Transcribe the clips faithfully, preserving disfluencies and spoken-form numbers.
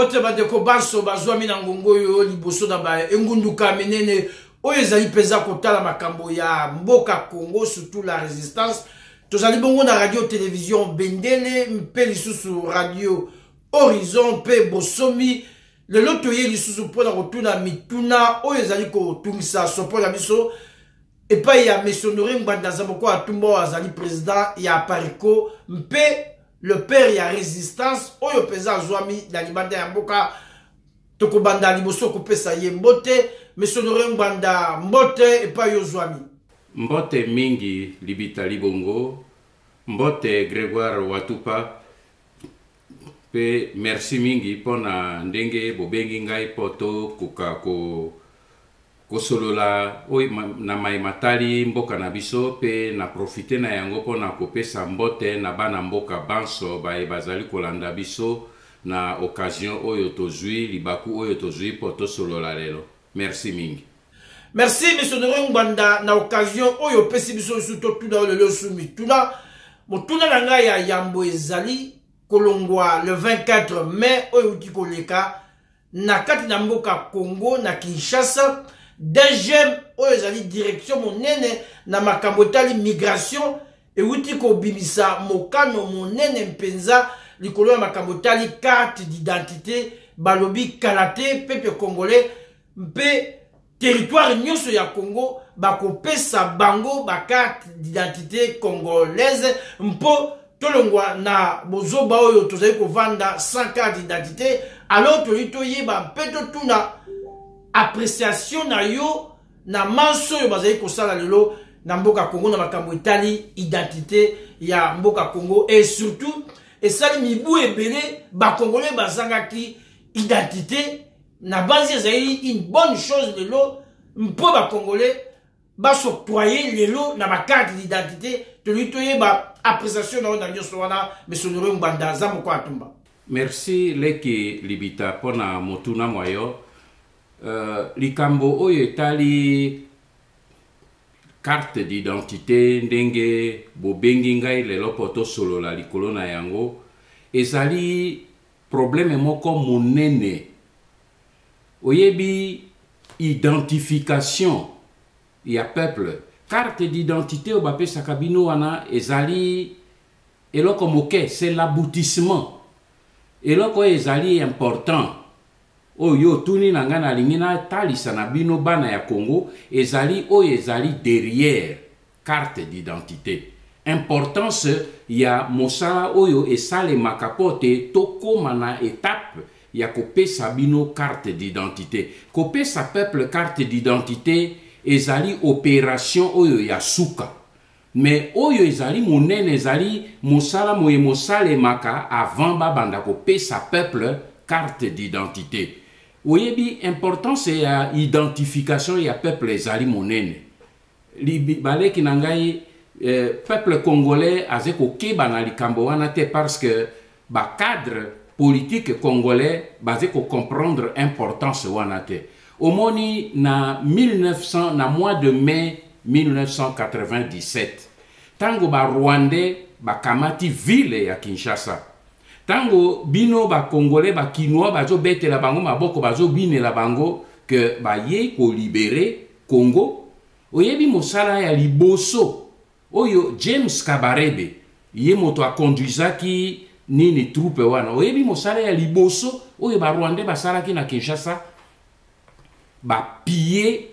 Mbote bandeko baso bazwami na ngongo yo liboso na ba engunduka menene oyo ezali peza kotala makambo ya mboka Congo, surtout la résistance. Tozali bongo na radio télévision Bendele mpe lisusu radio Horizon pe bosomi le loto ye lisusu pona kotuna mituna oyo ezali kotungisa sopo na biso epai ya mesonore Ngbanda Zamboko atumba azali président ya Pariko mpe le père ya résistance oyo peza zwami na libanda ya mboka toko banda liboso kopesa ye mbote mesonore Ngbanda mbote epai yo zwami mbote mingi libita libongo mbote Grégoire Watupa pe merci mingi pona ndenge bobengi ngai poto kuka ko kosolola oy na mai matali mboka na biso pe na profiter na yango pona kopesa mbote na bana mboka banso ba bazali kolanda biso na occasion oyo tozui libaku oyo tozui poto solola lelo. Merci mingi. Merci monsieur Ngbanda na occasion oyo pesi biso suto tuna lelo sumi tuna motuna na ngai ya yambo ezali kolongwa le vingt-quatre mai oyo utikoleka na kati na mboka Congo na Kinshasa. Deuxième oyo ezali direction monene na makambo tali migration e uti ko bimisa mokano monene mpenza likolo ya makambo tali carte d'identité balobi kalate peuple congolais mpe territoire nyonso ya Congo bakopesa bango ba carte d'identité congolaise mpo tolongwa na bozoba oyo tozali kovanda sans carte d'identité alors tolito yeba mpe totuna appréciation na yo na manso yo bazali kosala lelo na mboka Congo na makambo etali identité ya mboka Congo et surtout esali mibu ebele ba congolais bazangaki identité na base ezali une bonne chose lelo mpo ba congolais ba s'octroyer lelo na ba carte d'identité tolito yeba appréciation na na nyoso wana mesonore Ngbanda Zamboko atumba. Merci leki libita pona motuna moyo. Uh, likambo oyo etali carte d'identité ndenge bobengi ngai lelo poto solola likolo na yango ezali problème moko monene oyebi identification ya peuple carte d'identité o bapesaka bino wana ezali eloko moke c'est l'aboutissement eloko ezali important oyo tuni nanga na lingina talisa na bino bana ya Congo ezali oyo ezali derrière carte d'identité importance ya mosala oyo esale makapote tokoma na étape ya kopesa bino carte d'identité kopesa peuple carte d'identité ezali opération oyo ya suka mais oyo ezali monene ezali mosala moye mosale maka avant babanda kopesa peuple carte d'identité. Oyebi importance ya identification ya peuple ezali monene. Libi baleki na ngai eh, peuple congolais azeko keba na likambo wana te parce que ba cadre politique congolais bazeko comprendre importance wana te. Omoni na mille neuf cents na mois de mai mille neuf cent quatre-vingt-dix-sept tango ba Rwandais ba kamati ville ya Kinshasa. Tango bino ba congolais ba kinois bazo bete la bango maboko bazo bine la bango que ba ye ko libérer Congo oyebi mosala ya liboso oyo James Kabarebe ye moto a conduisaki nini troupe wana oyebi mosala ya liboso oyo ba Rwandais basalaki na Kinshasa ba piller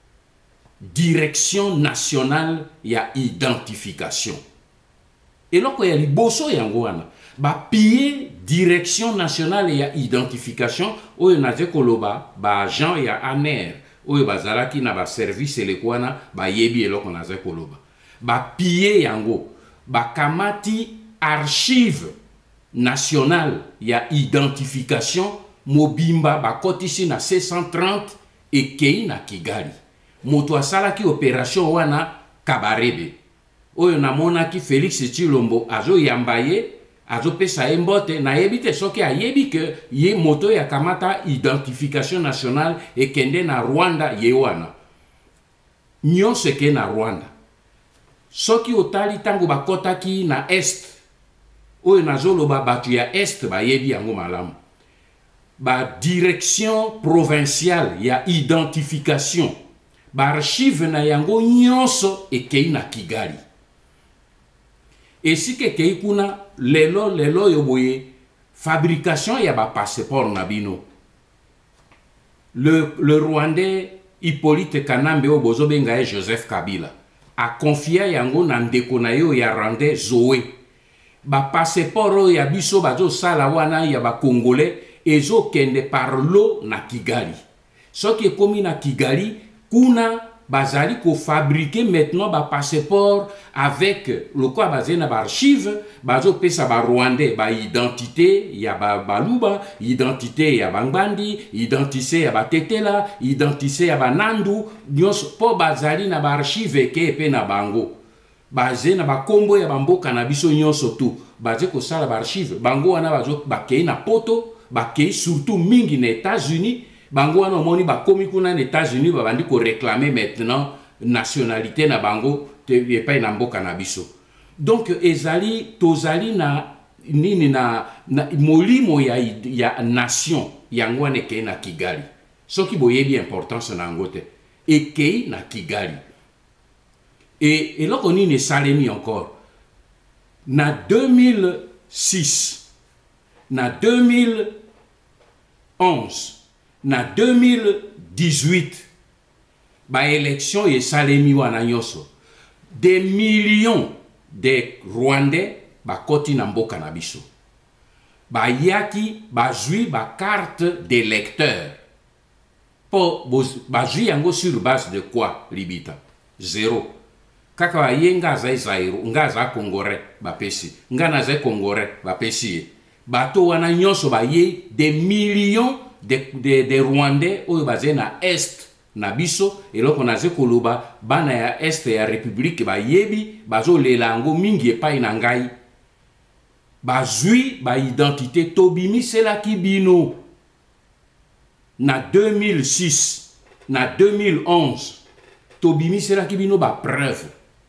direction nationale ya identification eloko ya liboso yango wana ba piller direction nationale ya identification oyo naze koloba ba agent ya A N E R oyo bazalaki na ba service elekwana ba yebi eloko naze koloba ba piller yango ba kamati archive nationale ya identification mobimba ba kotisi na C cent trente ekei na Kigali moto asalaki opération wana Kabarebe oyo namonaki Félix Tshilombo azo yambaye azo pesa mbote na yebite soki ayebi ke ye moto ya kamata identification nationale ekende na Rwanda ye wana nyonso ke na Rwanda soki otali tango bakotaki na est oyo nazoloba batu ya est bayebi yango malamu ba direction provinciale ya identification ba archive na yango nyonso ekei na Kigali. Esike kei kuna lelo lelo yo boye fabrication ya ba passeport na bino. Le, le Rwandais Hippolyte Kanambe o bozobenga Joseph Kabila a confié yango na ndeko na yo ya Rwandais Zoé. Ba passeport ya biso bazo sala wana ya ba Congolais ezo kende par l'eau na Kigali. Soki ekomi na Kigali kuna bazali ko fabriquer maintenant ba passeport avec le quoi basé na ba archive bazo pesa ba Rwandais ba identité ya ba Baluba, identité ya Bangbandi, identité ya ba Tetela, identité ya ba Nandu, nyos po bazali na ba archive ke pe na bango. Basé na ba kombo ya bamboka na biso nyonso tu, basé ko sala ba archive, bango wana bazo ba kei na poto, ba kei surtout mingi na États-Unis. Bango wana moni ba komi kuna na États-Unis ba bandi ko réclamer maintenant nationalité na bango te epai na mboka na biso. Donc ezali tozali na nini na, na molimo ya, ya nation yango wana ekei na Kigali. Soki boyebi importance na yango te ekei na Kigali. Et eloko nini esalemi encore na deux mille six na deux mille onze na deux mille dix-huit ba élection et salemi wana nyonso des millions de Rwandais ba koti na mboka na biso ba yaki ba jui ba carte d'électeur po ba jui yango sur base de quoi libita zéro kaka ba yenga za Zairo nga za Congolais ba pesi nga na za Congolais ba pesi bato wana nyonso ba ye des millions de, de, de Rwandais oyo basé na est na biso eloko naze koloba bana ya est ya République ba yebi bazo lelango mingi epai na ngai bazui ba identité tobimi selaki bino na deux mille six na deux mille onze tobimi selaki bino ba preuve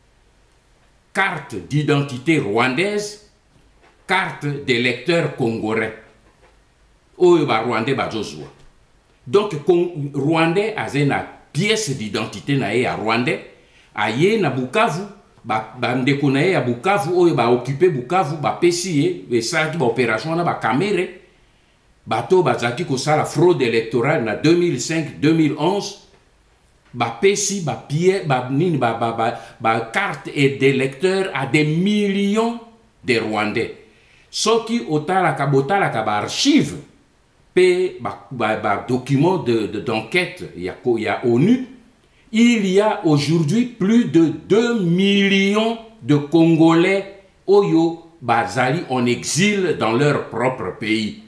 carte d'identité rwandaise, carte d'électeur congolais oyo ba Rwandais bazozwa. Donc Rwandais a une pièce d'identité na ye à Rwandais aye na Bukavu ba ndeko na ye ya Bukavu oyo ba occuper Bukavu ba pesi ye esalaki ba opération na ba kamere bato bazaki ko sala fraude électorale na deux mille cinq deux mille onze ba pesi ba pied ba nini ba ba ba, ba carte et d'électeur à des millions de Rwandais. Soki otala ka botala ka ba archive pe ba, ba, ba document de, de d'enquête il y a il y a ONU, il y a aujourd'hui plus de deux millions de Congolais oyo bazali en exil dans leur propre pays.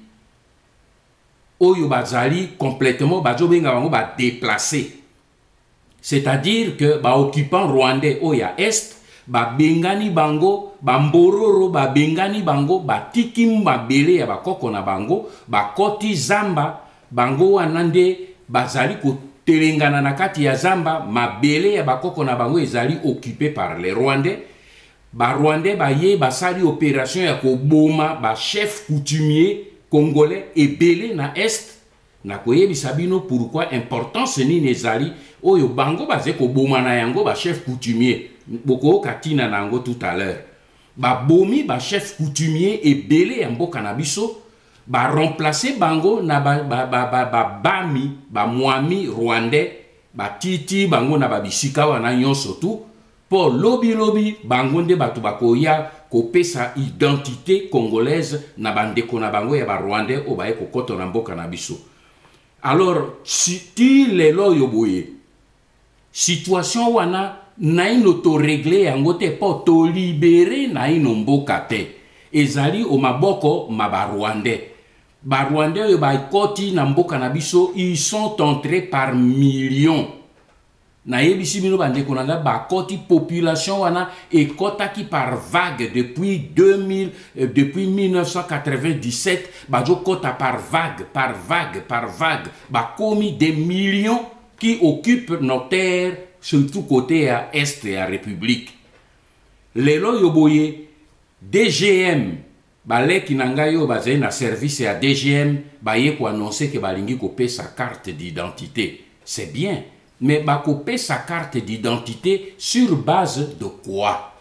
Oyo bazali complètement bazo benga bango ba déplacé. C'est-à-dire que ba occupant rwandais oya est ba bengani bango ba mbororo ba bengani bango ba tikim ba bele ya ba koko na bango ba koti zamba bango wanande bazali ko telengana na kati ya zamba mabele ya ba koko na bango ezali occupé par les Rwandais. Ba Rwandais ba ye ba sali opération ya ko boma ba chef coutumier congolais ebele na est na koyebi sabino pourquoi importance ni nezali oyo bango baze ko boma na yango ba chef coutumier boko katina na yango tout à l'heure ba bomi ba chef coutumier ebele ya mboka na biso ba remplacer bango na ba ba ba ba, ba bami ba mwami rwandais ba titi bango na ba bisika wana nyonso tu pour lobby lobby bango nde batu bakoya ko pesa identité congolaise na bandeko na bango ya ba rwandais o ba e ko koto na mboka na biso. Alors si ti lelo yoboye situation wana na ino to régler yango te po to libérer na ino mboka te ezali o maboko ma ba rwandais. Ba rwandais yo ba koti na mboka na biso ils sont entrés par millions. Na yebisi bino bandeko na ba koti population wana e kotaki par vague depuis deux mille euh, depuis mille neuf cent quatre-vingt-dix-sept ba jo kota par vague par vague par vague ba komi des millions qui occupent nos terres surtout côté à est et à République. Lelo yoboye D G M balé qui nanga yo bazé na service à D G M baye ko annoncer que balingi ko paie sa carte d'identité. C'est bien, mais ba ko paie sa carte d'identité sur base de quoi?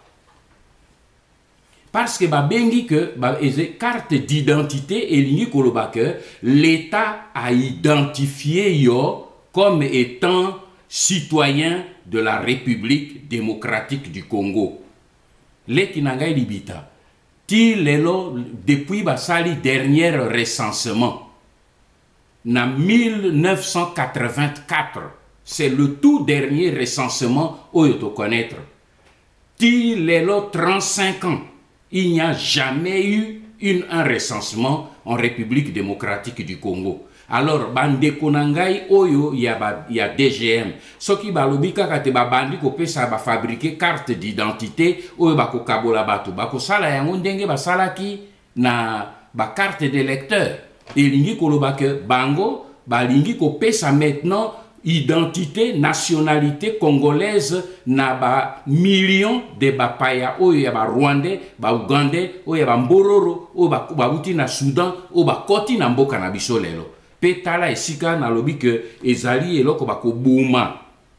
Parce que ba bengi que ba carte d'identité elingi koloba que l'État a identifié yo comme étant citoyen de la République démocratique du Congo. Les Kinangay Libita, ti lelo depuis basali dernier recensement, na mille neuf cent quatre-vingt-quatre, c'est le tout dernier recensement où il faut connaître. Ti lelo trente-cinq ans, il n'y a jamais eu une, un recensement en République démocratique du Congo. Alors, bande konangai oyo y a y a D G M. Ce qui ba lobika kate ba bandi ko pesa ba fabriquer carte d'identité oyo ba ko kabola batu ba ko sala yango ndenge ba sala ki na ba carte d'électeur. Et lingi ko lobaka bango ba lingi ko pesa maintenant identité nationalité congolaise na ba millions de ba paya oyo ya ba Rwandais, ba Ougandais, oyo ya ba Mbororo, oyo ba ba buti na Soudan, oyo ba koti na mboka na biso lelo. Petala esika na lobi que ezali eloko bako boma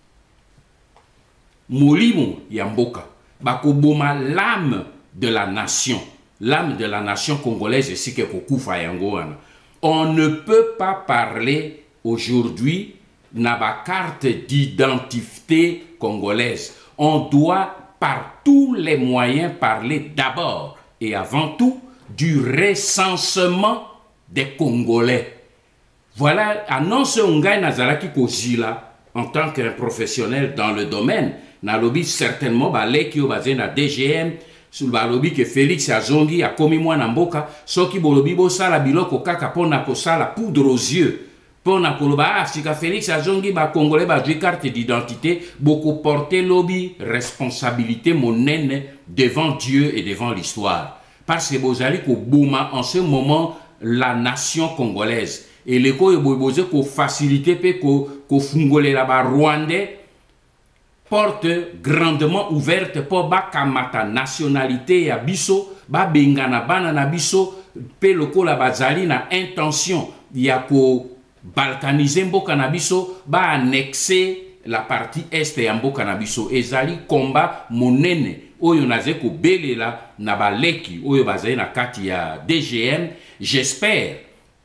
molimo ya mboka bako boma l'âme de la nation, l'âme de la nation congolaise esika kokufa yango wana. On ne peut pas parler aujourd'hui na ba carte d'identité congolaise. On doit par tous les moyens parler d'abord et avant tout du recensement des Congolais. Voilà, annonce Ungai Nazaraki Kozila en tant qu'un professionnel dans le domaine. Na lobby certainement balé qui basé na D G M sur le lobby que Félix Azongi a commis moi namboka soki bolobi bo sala biloko kaka pona ko sala poudre aux yeux pona koloba sika Félix Azongi ba congolais ba jouer carte d'identité beaucoup porter lobby responsabilité monene devant Dieu et devant l'histoire parce que bozali ko bouma en ce moment la nation congolaise. Et les ko yeboze ko faciliter pe ko ko fungole la ba Rwandais porte grandement ouverte pour ba kamata nationalité ya biso ba bengana bana na biso pe loko la bazali na intention ya ko balkaniser mboka na biso ba annexer la partie est ya mboka na biso ezali combat monene oyo naze ko belela na baleki oyo bazali na kati ya D G M. J'espère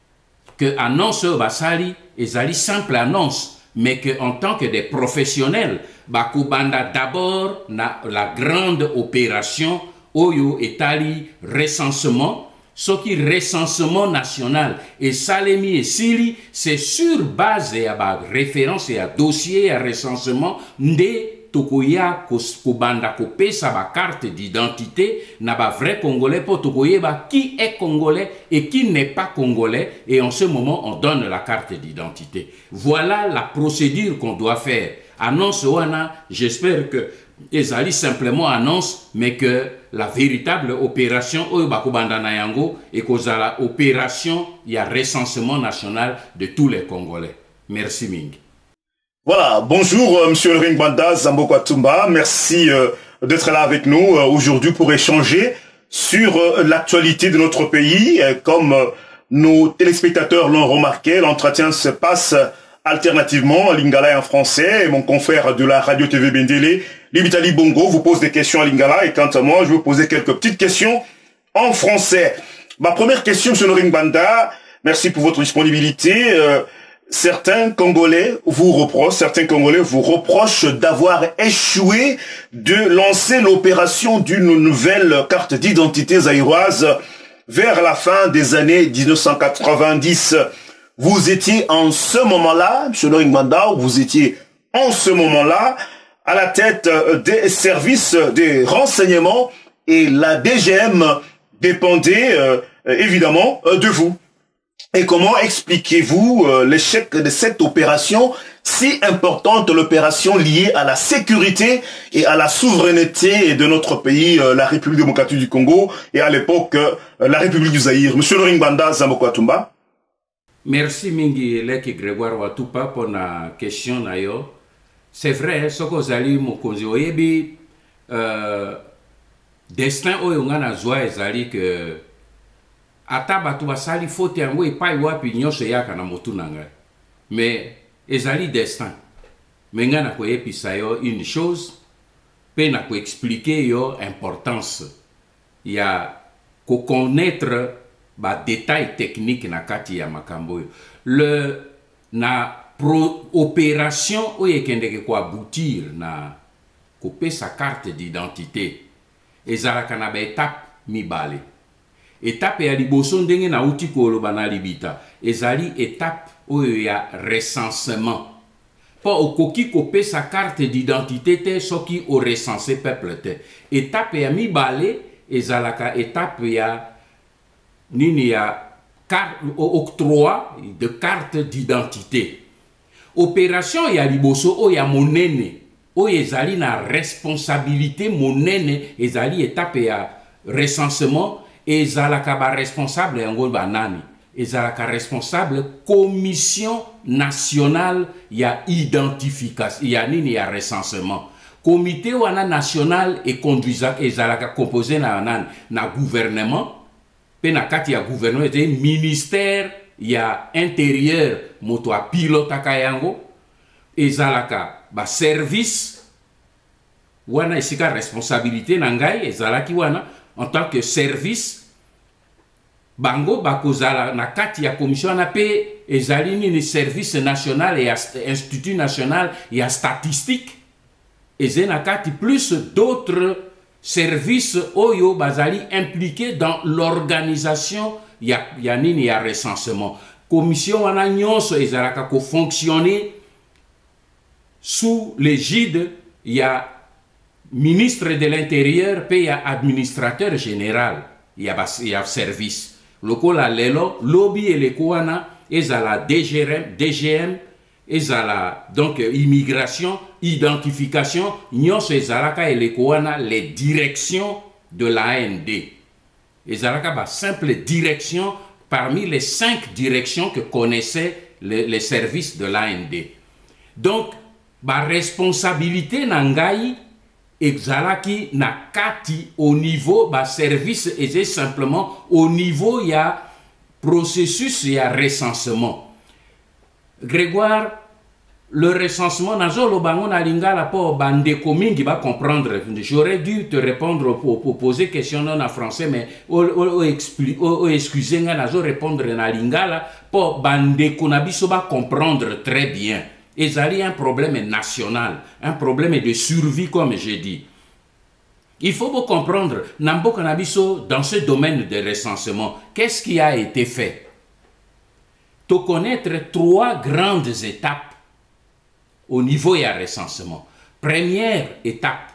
que annonce basali ezali simple annonce, mais que en tant que des professionnels, bakubanda d'abord na la grande opération oyo etali recensement, ce qui recensement national et salemi et sili, c'est sur base ya ba référence et à dossier à recensement de tokoya kobanda kopesa ba carte d'identité na ba vrai congolais pour tokoye ba qui est congolais et qui n'est pas congolais et en ce moment on donne la carte d'identité. Voilà la procédure qu'on doit faire. Annonce wana, j'espère que ezali simplement annonce mais que la véritable opération oyo bakobanda na yango et kozala opération ya recensement national de tous les Congolais. Merci Mingi. Voilà, bonjour euh, Monsieur Ring Banda Zambo Kwatumba, merci euh, d'être là avec nous euh, aujourd'hui pour échanger sur euh, l'actualité de notre pays. Euh, comme euh, nos téléspectateurs l'ont remarqué, l'entretien se passe alternativement en lingala et en français. Et mon confrère de la radio T V Bendele, Libitali Bongo, vous pose des questions en lingala et quant à moi, je vais vous poser quelques petites questions en français. Ma première question, Monsieur Ring Banda, merci pour votre disponibilité. Euh, Certains Congolais vous reprochent, certains Congolais vous reprochent d'avoir échoué de lancer l'opération d'une nouvelle carte d'identité zaïroise vers la fin des années mille neuf cent quatre-vingt-dix. Vous étiez en ce moment-là, M. Loring Banda, vous étiez en ce moment-là à la tête des services des renseignements et la D G M dépendait euh, évidemment de vous. Et comment expliquez-vous euh, l'échec de cette opération si importante, l'opération liée à la sécurité et à la souveraineté de notre pays, euh, la République démocratique du Congo, et à l'époque, euh, la République du Zaïre? Monsieur Loring Banda Zambo Kwatumba. Merci Mingi Leki Grégoire Watupa pour la question. C'est vrai, ce que vous allez me dire, destin oyonga na joie ezali que ata bato basali faute yango epai wapi nyonso eyaka na motu na ngai. Mais ezali destin. Mais nga na koyebisa yo une chose, pe na koexpliquer yo importance ya ko connaître ba détail technique na kati ya makambo yo. Le na pro opération oyo ekendeke ko aboutir na couper sa carte d'identité ezalaka na ba étape mibale. Étape ya liboso ndenge na uti koloba na libita ezali étape oyo ya recensement. Po okoki couper sa carte d'identité te soki o recenser peuple te. Étape ya mibale ezalaka étape ya nini ya octroi de carte d'identité. Opération ya liboso o ya monene o ezali na responsabilité monene ezali étape ya recensement ezalaka ba responsable yango banani ezalaka responsable commission nationale ya identification ya nini ya recensement. Comité wana national et conduisant ezalaka composé na nani na gouvernement pe na kati ya gouvernement et ministère ya intérieur moto a pilotaka yango ezalaka ba service wana esika responsabilité na ngai ezalaki wana en tant que service bango bakozala na kati ya commission na pe ezali ni service national et institut national ya statistique ezena kati plus d'autres services oyo bazali impliqués dans l'organisation ya ya nini ya recensement. Commission wana nyonso ezalaka ko fonctionner sous l'égide ya ministre de l'intérieur pe ya administrateur général ya bas ya service. Lokola lelo lobby elekoana ezala D G M D G M ezala donc immigration identification nyonso ezalaka elekoana les directions de l'A N D. Ezalaka ba simple direction parmi les cinq directions que connaissaient les, les services de l'A N D. Donc ba responsabilité nangai exalaki na kati au niveau ba service et simplement au niveau ya processus ya recensement. Grégoire, le recensement nazo lo bango na lingala po bande komingi ba comprendre. J'aurais dû te répondre pour, pour poser question non en français mais o o expliquer o excuser nga nazo répondre na lingala po bande konabiso ba comprendre très bien. Ezali un problème national, un problème de survie comme j'ai dit. Il faut vous comprendre, Nambo Kanabiso, dans ce domaine de recensement, qu'est-ce qui a été fait? De connaître trois grandes étapes au niveau de recensement. Première étape,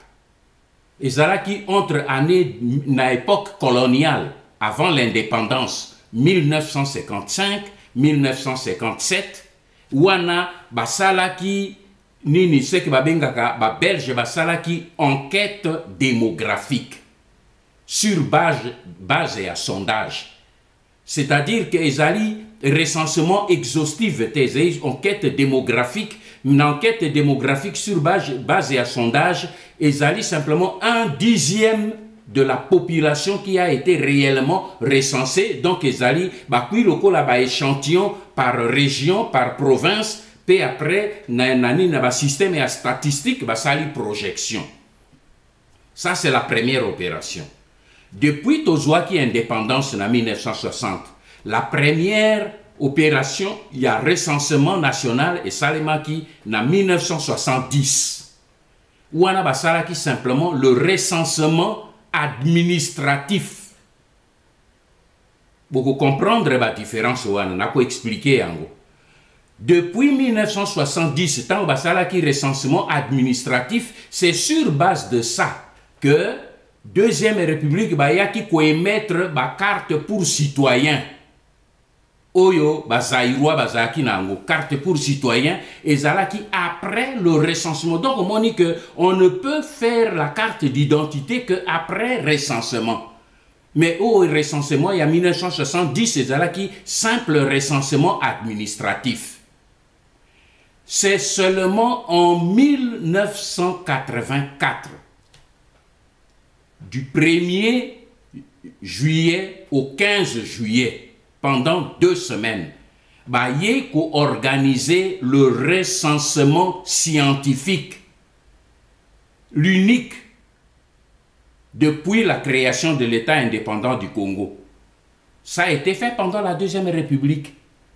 ezalaki entre années na époque coloniale, avant l'indépendance, mille neuf cent cinquante-cinq mille neuf cent cinquante-sept, wana basalaki nini seki babengaka ba belge basalaki enquête démographique sur base base à sondage, c'est-à-dire que ezali recensement exhaustif des enquête démographique, une enquête démographique sur base base à sondage ezali simplement un dixième de la population qui a été réellement recensée. Donc ezali bakui loko la ba échantillon par région, par province, puis après na nani na ba système et statistique ba sali projection. Ça c'est la première opération. Depuis Tozouaki indépendance en mille neuf cent soixante, la première opération il y a recensement national et salimaki en mille neuf cent soixante-dix. Ou on a ba salaki simplement le recensement administratif. Pour comprendre la différence, on a expliqué en gros. Depuis mille neuf cent soixante-dix, tant basala qui recensement administratif, c'est sur base de ça que Deuxième République baya qui ko émettre ba carte pour citoyen. Oyo bazairwa bazaki nango carte pour citoyen et zalaki après le recensement. Donc on dit que on ne peut faire la carte d'identité que après recensement. Mais au recensement il y a mille neuf cent soixante-dix c'est zalaki simple recensement administratif. C'est seulement en mille neuf cent quatre-vingt-quatre du premier juillet au quinze juillet, pendant deux semaines, bah, y a organisé le recensement scientifique, l'unique depuis la création de l'État indépendant du Congo. Ça a été fait pendant la Deuxième République,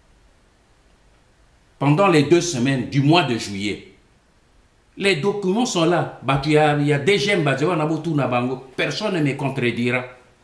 pendant les deux semaines du mois de juillet. Les documents sont là. Il y a, y a des gemmes, personne ne me contredira.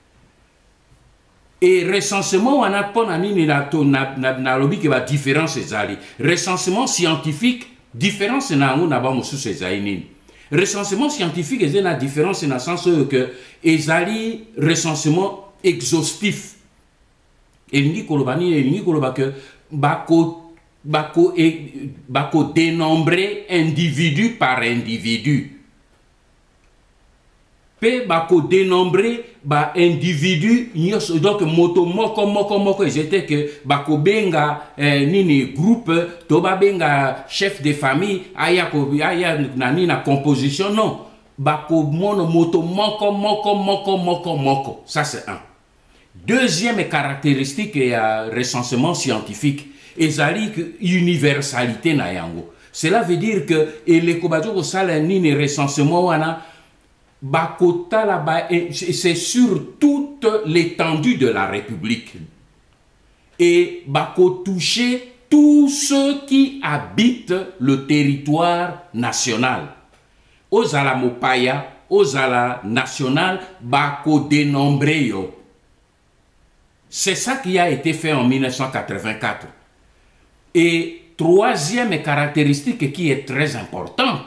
Et recensement, on a pas na lobby qui va différence ezali. Recensement scientifique, différence na on a pas musu ezali. Recensement scientifique est une différence dans le sens que ezali recensement exhaustif. Et l'ingi kolobani et l'ingi koloba que bako bako et bako dénombrer individu par individu. Pe bako dénombrer ba individu nyos donc moto moko moko moko j'étais que bako benga eh, nini groupe to ba benga chef de famille aya ko aya nani na composition non bako mono moto moko moko moko moko moko. Ça c'est un. Deuxième caractéristique et euh, recensement scientifique ezali universalité na yango. Cela veut dire que et les kobajo sala nini recensement wana bakota là-bas, c'est sur toute l'étendue de la République. Et bako toucher tous ceux qui habitent le territoire national. Aux ala mopaya, aux ala national, bako dénombré yo. C'est ça qui a été fait en mille neuf cent quatre-vingt-quatre. Et troisième caractéristique qui est très importante,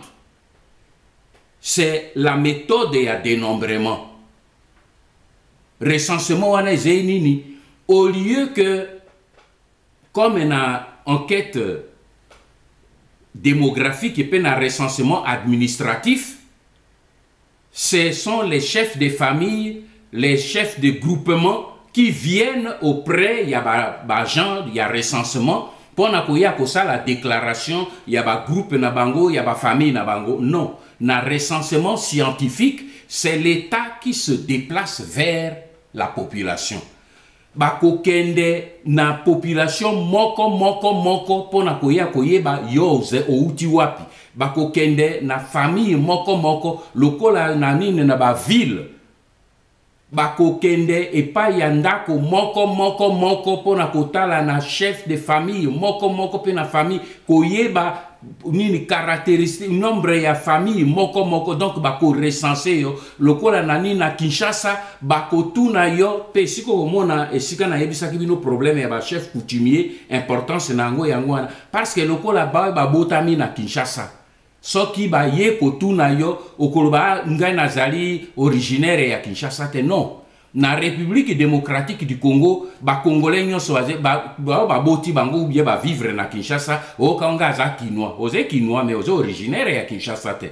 c'est la méthode de dénombrement. Recensement, au lieu que, comme une enquête démographique et un recensement administratif, ce sont les chefs de famille, les chefs de groupement qui viennent auprès, il y a des gens, il y a recensement, pour la déclaration, il y a un groupe, il y a une famille, non. Na recensement scientifique, c'est l'État qui se déplace vers la population. Bako kende na population moko moko moko pona koya koyeba yoze outi wapi. Bako kende na famille moko moko lokola na nini na ba ville. Bako kende epa yandako moko moko moko pona kotala na chef de famille moko moko pe na famille koyeba nini caractéristique nombre ya famille moko moko donc bako recenser yo lokola nani na Kinshasa bako tuna yo pe siko mona esika na yebisa ki bino problème ya ba chef coutumier importance na ngo yango parce que lokola ba ba botami na Kinshasa soki ba ye ko tuna yo okoloba ngai nazali originaire ya Kinshasa te non. Na République démocratique du Congo, ba Congolais nyonso ba ba boti bango ou bien ba vivre na Kinshasa, o kanga za kinois, oze kinois mais oze originaire ya Kinshasa te.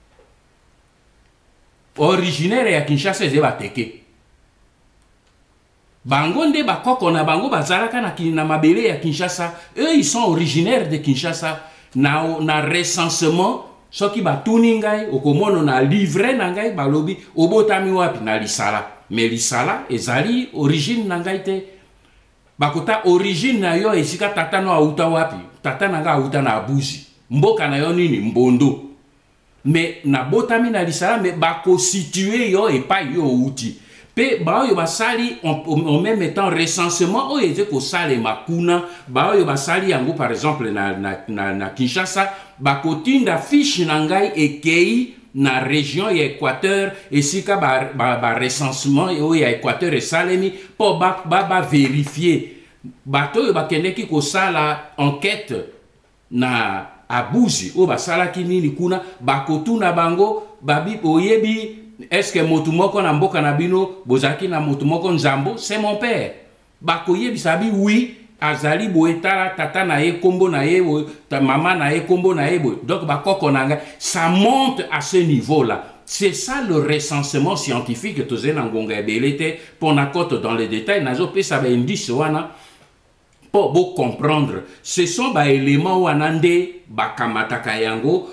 Originaire ya Kinshasa ze ba teke. Bango nde ba koko na bango bazalaka na na mabele ya Kinshasa, eux ils sont originaires de Kinshasa. Na na recensement soki ba tuningai okomono na livre na ngai ba lobi obotami wapi na lisala. Mais lisala ezali origine nangaite bakota origine na yo esika tata no auta wapi tata nanga auta na abuzi mboka na yo nini mbondo mais na botami na lisala mais bako situer yo et pas yo outi pe ba yo basali en même temps recensement o eze ko sale makuna ba yo basali yango par exemple na na na, na Kinshasa bako tinda fiche nangai ekei na région ya Équateur et si ka ba, ba, ba recensement yo ya Équateur et Salemi pour ba, ba, ba vérifier bato yo bakende ki ko sala enquête na abuzi o basala ki nini kuna bakotuna bango babi oyebi est-ce que motu moko na mboka na bino bozaki na motu moko nzambo c'est mon père bakoyebi sabi oui azali boetala tata na ye kombo na ye ta maman na ye kombo na ye donc bakoko nanga ça monte à ce niveau là. C'est ça le recensement scientifique que toze na ngonga ebelete pour na cote dans les détails nazo pe ça ba indice wana pour beau comprendre ce sont ba éléments wana nde bakamataka yango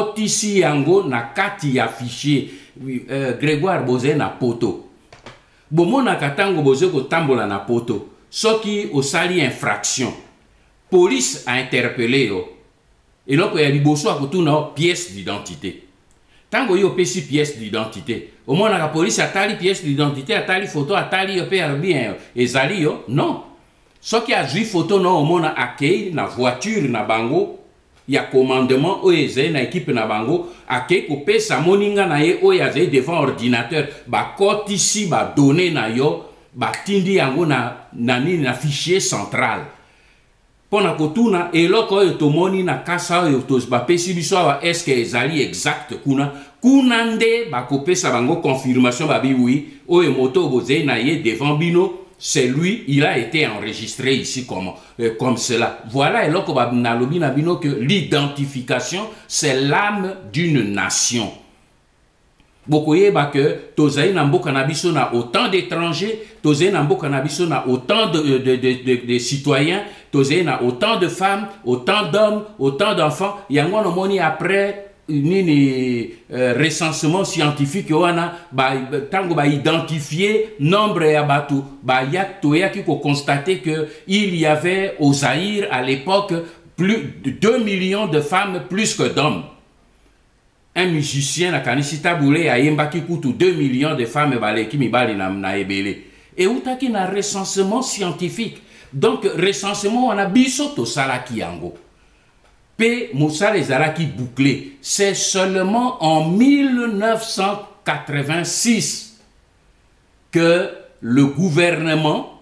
bakotisi yango na kati ya fichier euh, Grégoire Bozé na poto bomona katango bozo ko tambola na poto soki osali infraction police a interpellé yo et donc ya liboso akotuna pièce d'identité tango yo pesi pièce d'identité omona ka police atali pièce d'identité atali photo atali yo pe bien ezali yo non soki azui photo non omona akei na voiture na bango ya commandement oyo ezali na équipe na bango akei kopesa moninga na ye oyo azali devant ordinateur bakotisi badonné na yo batindi yango na, na nini na fichier central pona kotuna eloko oyo tomoni na kasa oyo bapesi biso awa eske ezali exact kuna kuna nde bakopesa bango confirmation babi oui oyo moto bozali na ye devant bino c'est lui, il a été enregistré ici comme, euh, comme cela. Voilà, et là, que l'identification, c'est l'âme d'une nation. Beaucoup que Tozaï Nambo Canabiso n'a autant d'étrangers, Tozaï Nambo Canabiso n'a autant de, de, de, de, de citoyens, Tozaï n'a autant de femmes, autant d'hommes, autant d'enfants. Il y a un moment après. Ni euh, recensement scientifique wana ba tango ba identifier nombre ya batu ba ya toya qui ko constater que il y avait au Zaïre à l'époque plus de deux millions de femmes plus que d'hommes. Un musicien na kanisita boulé a yemba ki kutu deux millions de femmes balé ki mi bali na na ebele et utaki na recensement scientifique. Donc recensement on a biso to sala ki yango. P. Moussa les Araki bouclé. C'est seulement en mille neuf cent quatre-vingt-six que le gouvernement,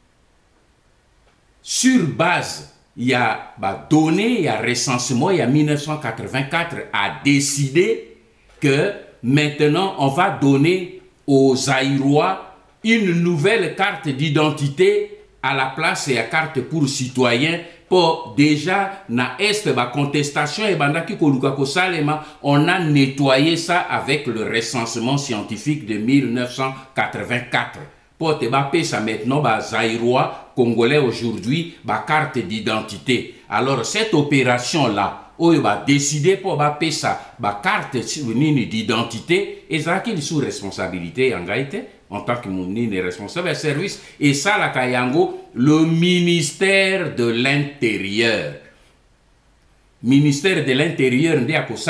sur base, il y a bah, donné, il y a recensement, il y a mille neuf cent quatre-vingt-quatre, a décidé que maintenant on va donner aux Zaïrois une nouvelle carte d'identité à la place et la carte pour citoyens. Pour déjà, na est la contestation et bandaki koluka kosalema, on a nettoyé ça avec le recensement scientifique de mille neuf cent quatre-vingt-quatre. Pour te baper ça maintenant, ba Zaïrois, Congolais aujourd'hui, ba carte d'identité. Alors cette opération là, on va décider pour baper ça, ba carte d'identité, et ça qui est sous responsabilité en gaïté. En tant que mounine responsable de service, et ça, la Kayango, le ministère de l'Intérieur. Ministère de l'Intérieur,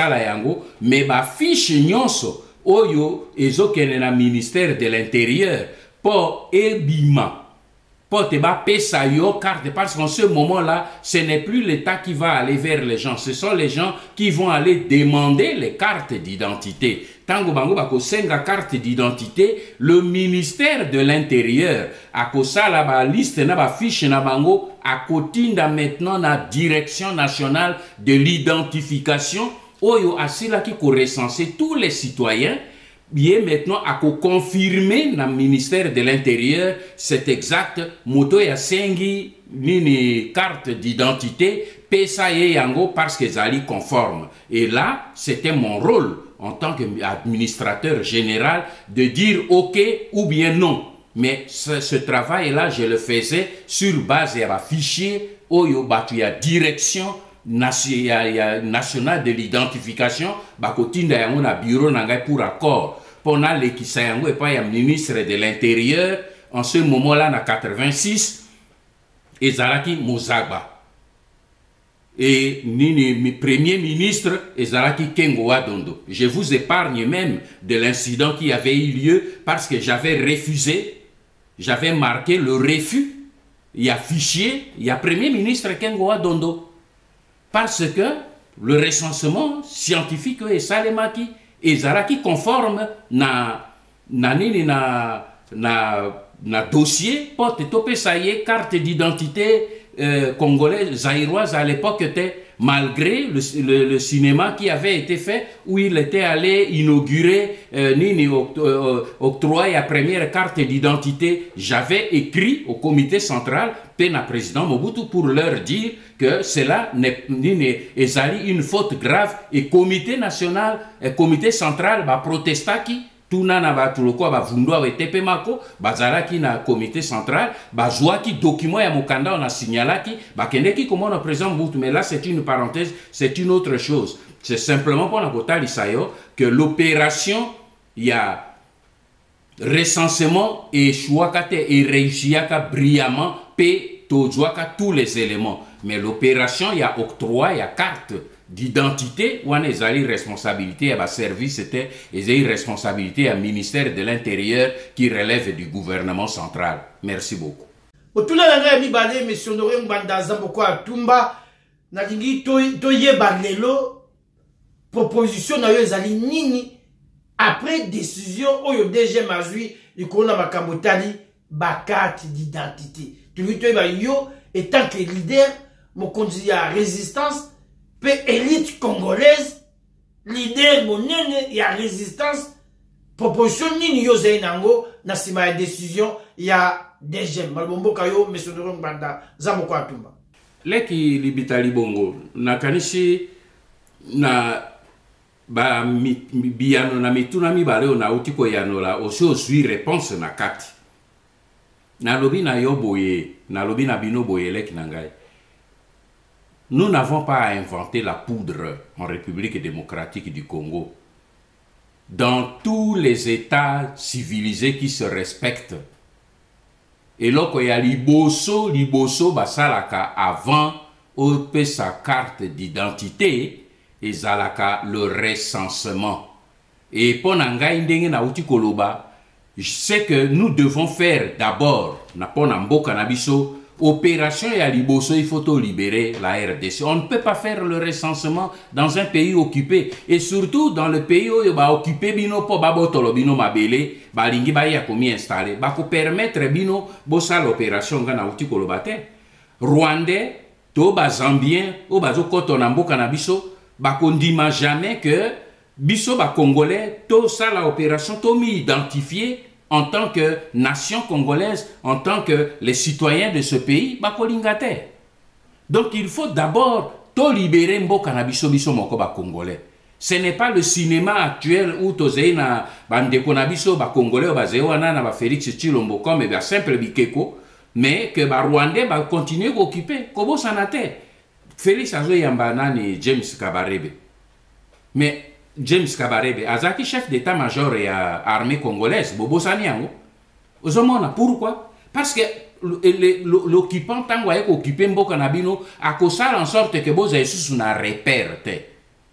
mais ma fiche nyonso, oyo, ezo kene na ministère de l'Intérieur, pour ebima, pour te ba pesa yo carte, parce qu'en ce moment-là, ce n'est plus l'État qui va aller vers les gens, ce sont les gens qui vont aller demander les cartes d'identité. Tango bango bako senga carte d'identité, le ministère de l'Intérieur a kosa la ba liste na ba fiche na bango a kotinda maintenant na direction nationale de l'identification oyo asila ki ko recenser tous les citoyens. Bien maintenant à confirmer dans le ministère de l'Intérieur, c'est exact, moto ya sengi nini carte d'identité, pesa ye yango parce que zali conforme. Et là, c'était mon rôle en tant qu'administrateur général de dire ok ou bien non. Mais ce, ce travail-là, je le faisais sur base de la fichier oyo batu ya direction national de l'identification, bakotinda yango na bureau nangai pour accord. Pona le kisa yango et pas ya ministre de l'Intérieur en ce moment-là na quatre-vingt-six ezalaki Mozagba. Et nini mi premier ministre ezalaki Kengo Wadondo. Je vous épargne même de l'incident qui avait eu lieu parce que j'avais refusé, j'avais marqué le refus. Il y a fichier, il y a premier ministre Kengo Wadondo. Parce que le recensement scientifique est salemaki et zaraki conforme na na nini na na na dossier pour te toper ça y est carte d'identité euh, congolaise zaïroise à l'époque était malgré le, le, le cinéma qui avait été fait où il était allé inaugurer euh, nini octroyer la première carte d'identité. J'avais écrit au comité central pena président Mobutu pour leur dire que cela n'est une faute grave et comité national et comité central va protester qui tout nana ba tuloko ba vundwa wa tepe mako bazalaki na comité central bazwaki document ya mokanda on a signalaki ba kendeki comme on président Mobutu. Mais là c'est une parenthèse, c'est une autre chose. C'est simplement pour la kota lisayo que l'opération il y a recensement échouaka et réussiaka brillamment pe tojuaka tous les éléments. Mais l'opération, il y a octroi, il y a carte d'identité, ou on a une responsabilité, à service, c'était une responsabilité à ministère de l'Intérieur qui relève du gouvernement central. Merci beaucoup. Tout le monde mi balé monsieur Honoré Ngbanda Zamboko Atumba na lingi to to yeba lelo proposition na yo ezali nini après décision oyo D G mazui ikona makambotali ba carte d'identité. Tu lui to yeba yo étant que leader mon conduit à résistance pe élite congolaise leader monene ya résistance proposition nini yo zainango na sima ya décision ya D G malbombo kayo monsieur Ngbanda Zamboko Atumba leki libitali bongo nakanishi na ba mi, biano na mituna mi baleo na utiko yano la osho sui réponse na kati na lobi na yo boye na lobi na bino boye leki nangai. Nous n'avons pas à inventer la poudre en République démocratique du Congo. Dans tous les États civilisés qui se respectent, et là, il y a liboso, liboso, basalaka avant, on peut sa carte d'identité, et zalaka le recensement. Et ponanga indenge na uti koloba, je sais que nous devons faire d'abord, na ponambo canabiso, opération et à liboso, il faut libérer la R D C. On ne peut pas faire le recensement dans un pays occupé, et surtout dans le pays où il va occuper bino po babotolo bino mabele, balingi ba ya komi installé, ba ko permettre bino bossa l'opération ngana uti kolobate. Rwandais, to ba Zambien, o ba zo koto na mboka na biso, ba kondima jamais que biso ba Congolais, to ça l'opération to mi identifié en tant que nation congolaise, en tant que les citoyens de ce pays, bakolingate. Donc il faut d'abord to libérer mboka na biso biso moko ba Congolais. Ce n'est pas le cinéma actuel où tozei na bandeko na biso ba Congolais ba zewana na ba Félix Tshilombo comme ba simple bikeko, mais que ba Rwandais ba continuer à occuper. Kobo sanate. Félix azo yamba nani James Kabarebe. Mais James Kabarebe, azaki chef d'état-major et à armée congolaise, Bobo Saniango. Ozomona, pourquoi? Parce que l'occupant tango aye occupé mboka nabino a kosala en sorte que boza esusu na reperte.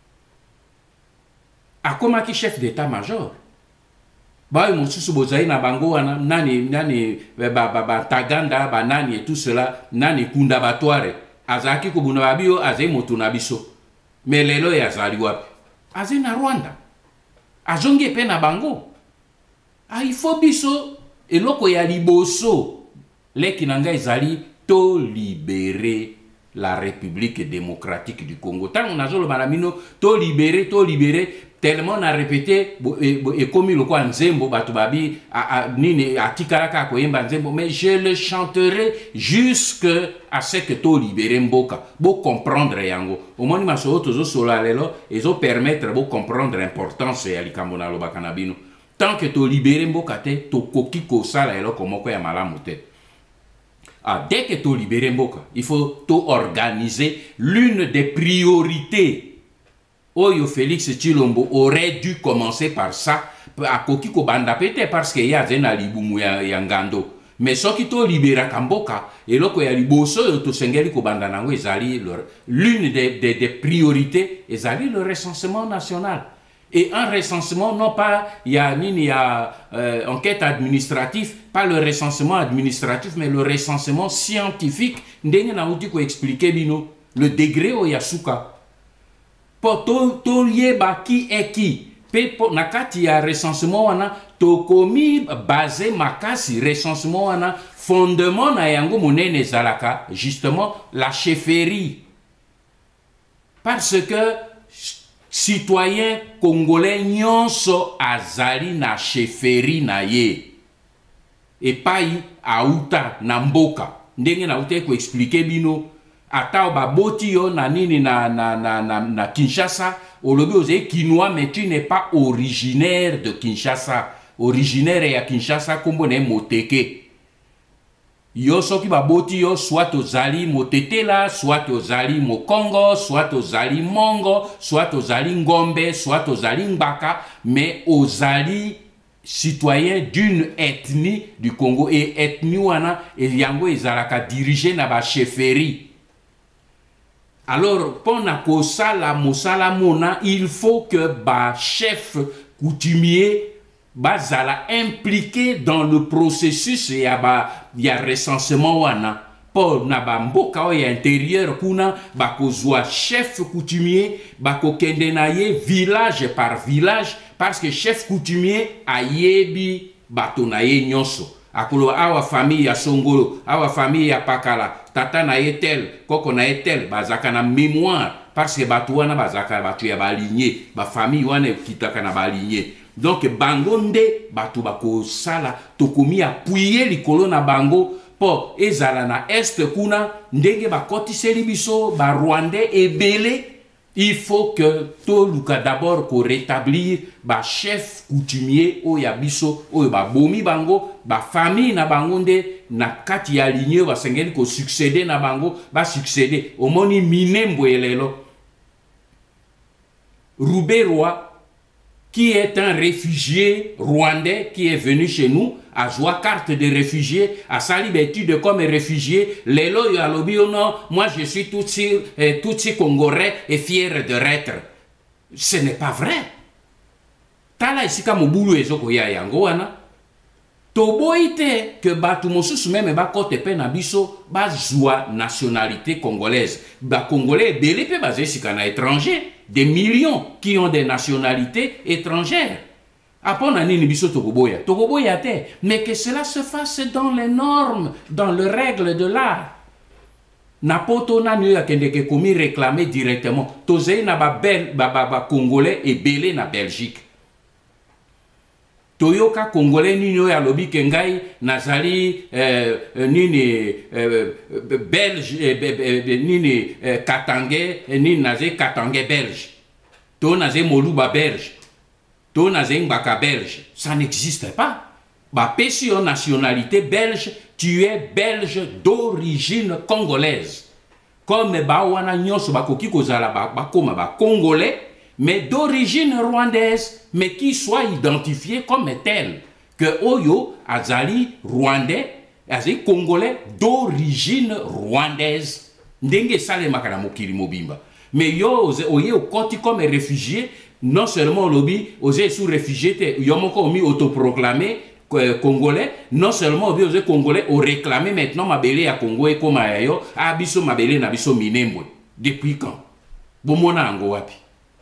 Akomaki chef d'état-major. Ba mosusu bozai na bango wana nani nani ba ba ba taganda ba nani et tout cela nani kunda batware. Azaki ko bunabio azai motuna biso. Mais lelo ya zali wapi? Azé na Rwanda. Azonge pe na bango. Ah, il faut biso eloko ya liboso. Leki nanga ezali to libérer la République démocratique du Congo. Tant on a zolo banamino to libérer, to libérer. Tellement on a répété et comme le quoi nzembo batubabi a nini atikaraka koyemba nzembo, mais je le chanterai jusqu'à ce que to libérer mboka. Bo comprendre yango. Au moins ma so tozo solalelo et zo permettre bo comprendre l'importance ya likambo na loba kanabino. Tant que to libérer mboka te to koki ko sala elo komoko ya malamu te. Ah, dès que to libérer mboka, il faut to organiser l'une des priorités. Oyo Félix Tshilombo aurait dû commencer par ça à koki ko banda pete parce que ya zena libumu ya, ya ngando. Mais ce qui to libéra kamboka et loko ya liboso yo to sengeli ko banda nango ezali l'une des, des, des priorités ezali le recensement national. Et un recensement, non pas il y a ni ya euh, enquête administrative, pas le recensement administratif, mais le recensement scientifique. Ndenge na uti ko expliquer bino le degré o yasuka. To to yeba qui est qui. Pe nakati ya recensement wana to komi basé makasi recensement wana fondement na yango monene zalaka justement la chefferie. Parce que citoyen congolais nyonso azali na chefferie na ye. Et pai auta na mboka. Ndenge na uta ko expliquer bino ata ba boti yo na nini na na na na, na Kinshasa olobi oze Kinois, mais tu n'es pas originaire de Kinshasa. Originaire ya Kinshasa kombo ne Moteke. Yo soki ba boti yo soit ozali Motete la, soit ozali Mokongo, soit ozali Mongo, soit ozali Ngombe, soit ozali Mbaka, mais ozali citoyen d'une ethnie du Congo et ethnie wana et yango ezalaka dirigé na ba chefferie. Alors pour na kosala mosala mona, il faut que ba chef coutumier bazala impliqué dans le processus et ya ba ya recensement wana. Pour na ba mboka oya intérieur kuna bakozwa chef coutumier bakokende na ye village par village parce que chef coutumier ayebi bato na ye nyonso. Akolo awa famille ya Songolo, awa famille ya Pakala, tata na ye tel, koko na ye tel, bazaka na mémoire parce que bato wana bazaka bato ya baligné, ba famille wana kitaka na baligné. Donc bangonde bato bako sala tokomi appuyer likolo na bango po ezala na est kuna ndenge bakotiseli biso ba Rwandais ebele. Il faut que tout le cas d'abord qu'on rétablir ba chef coutumier o ya biso o ba bomi bango ba famille na bangonde na kati ya lignée ba sengeli ko succéder na bango ba succéder au moni minembo elelo Rouberoi qui est un réfugié rwandais qui est venu chez nous à jouer carte de réfugié, à sa liberté de comme réfugié, l'élo yalobi non, moi je suis tout si, eh, tout si congolais et fier de l'être. Ce n'est pas vrai. Tala isika mobulu ezoko ya yango wana. Toboite que batu mosusu même ba kote pe na biso ba joie nationalité congolaise. Ba congolais belé pe basé sika na étranger. Des millions qui ont des nationalités étrangères. Après, nini biso tokoboya, tokoboya te, mais que cela se fasse dans les normes, dans les règles de l'art. Napoto na nyo yakende ke komi réclamer directement. Tozei na ba bel ba ba ba congolais et belé na Belgique. Toyoka congolais nino ya lobi kengai nazali euh, nini euh, belge euh, nini euh, katangais nini nazé katangais belge. To nazé moluba belge. To nazé mbaka belge. Ça n'existe pas. Ba pesio nationalité belge, tu es belge d'origine congolaise. Comme ba wana nyonso bakoki kozala ba bakoma ba congolais mais d'origine rwandaise, mais qui soit identifié comme tel. Que Oyo azali rwandais, azali congolais d'origine rwandaise. Ndenge sale makana mokili mobimba. Mais yo oye au koti comme réfugié, non seulement lobby, osé sous réfugié, yo moko mi autoproclamé congolais, non seulement obi osé congolais, au réclamé maintenant ma belé à Congo et comme ayo, abiso ma belé na biso minembwe. Depuis quand? Bomona ango wapi?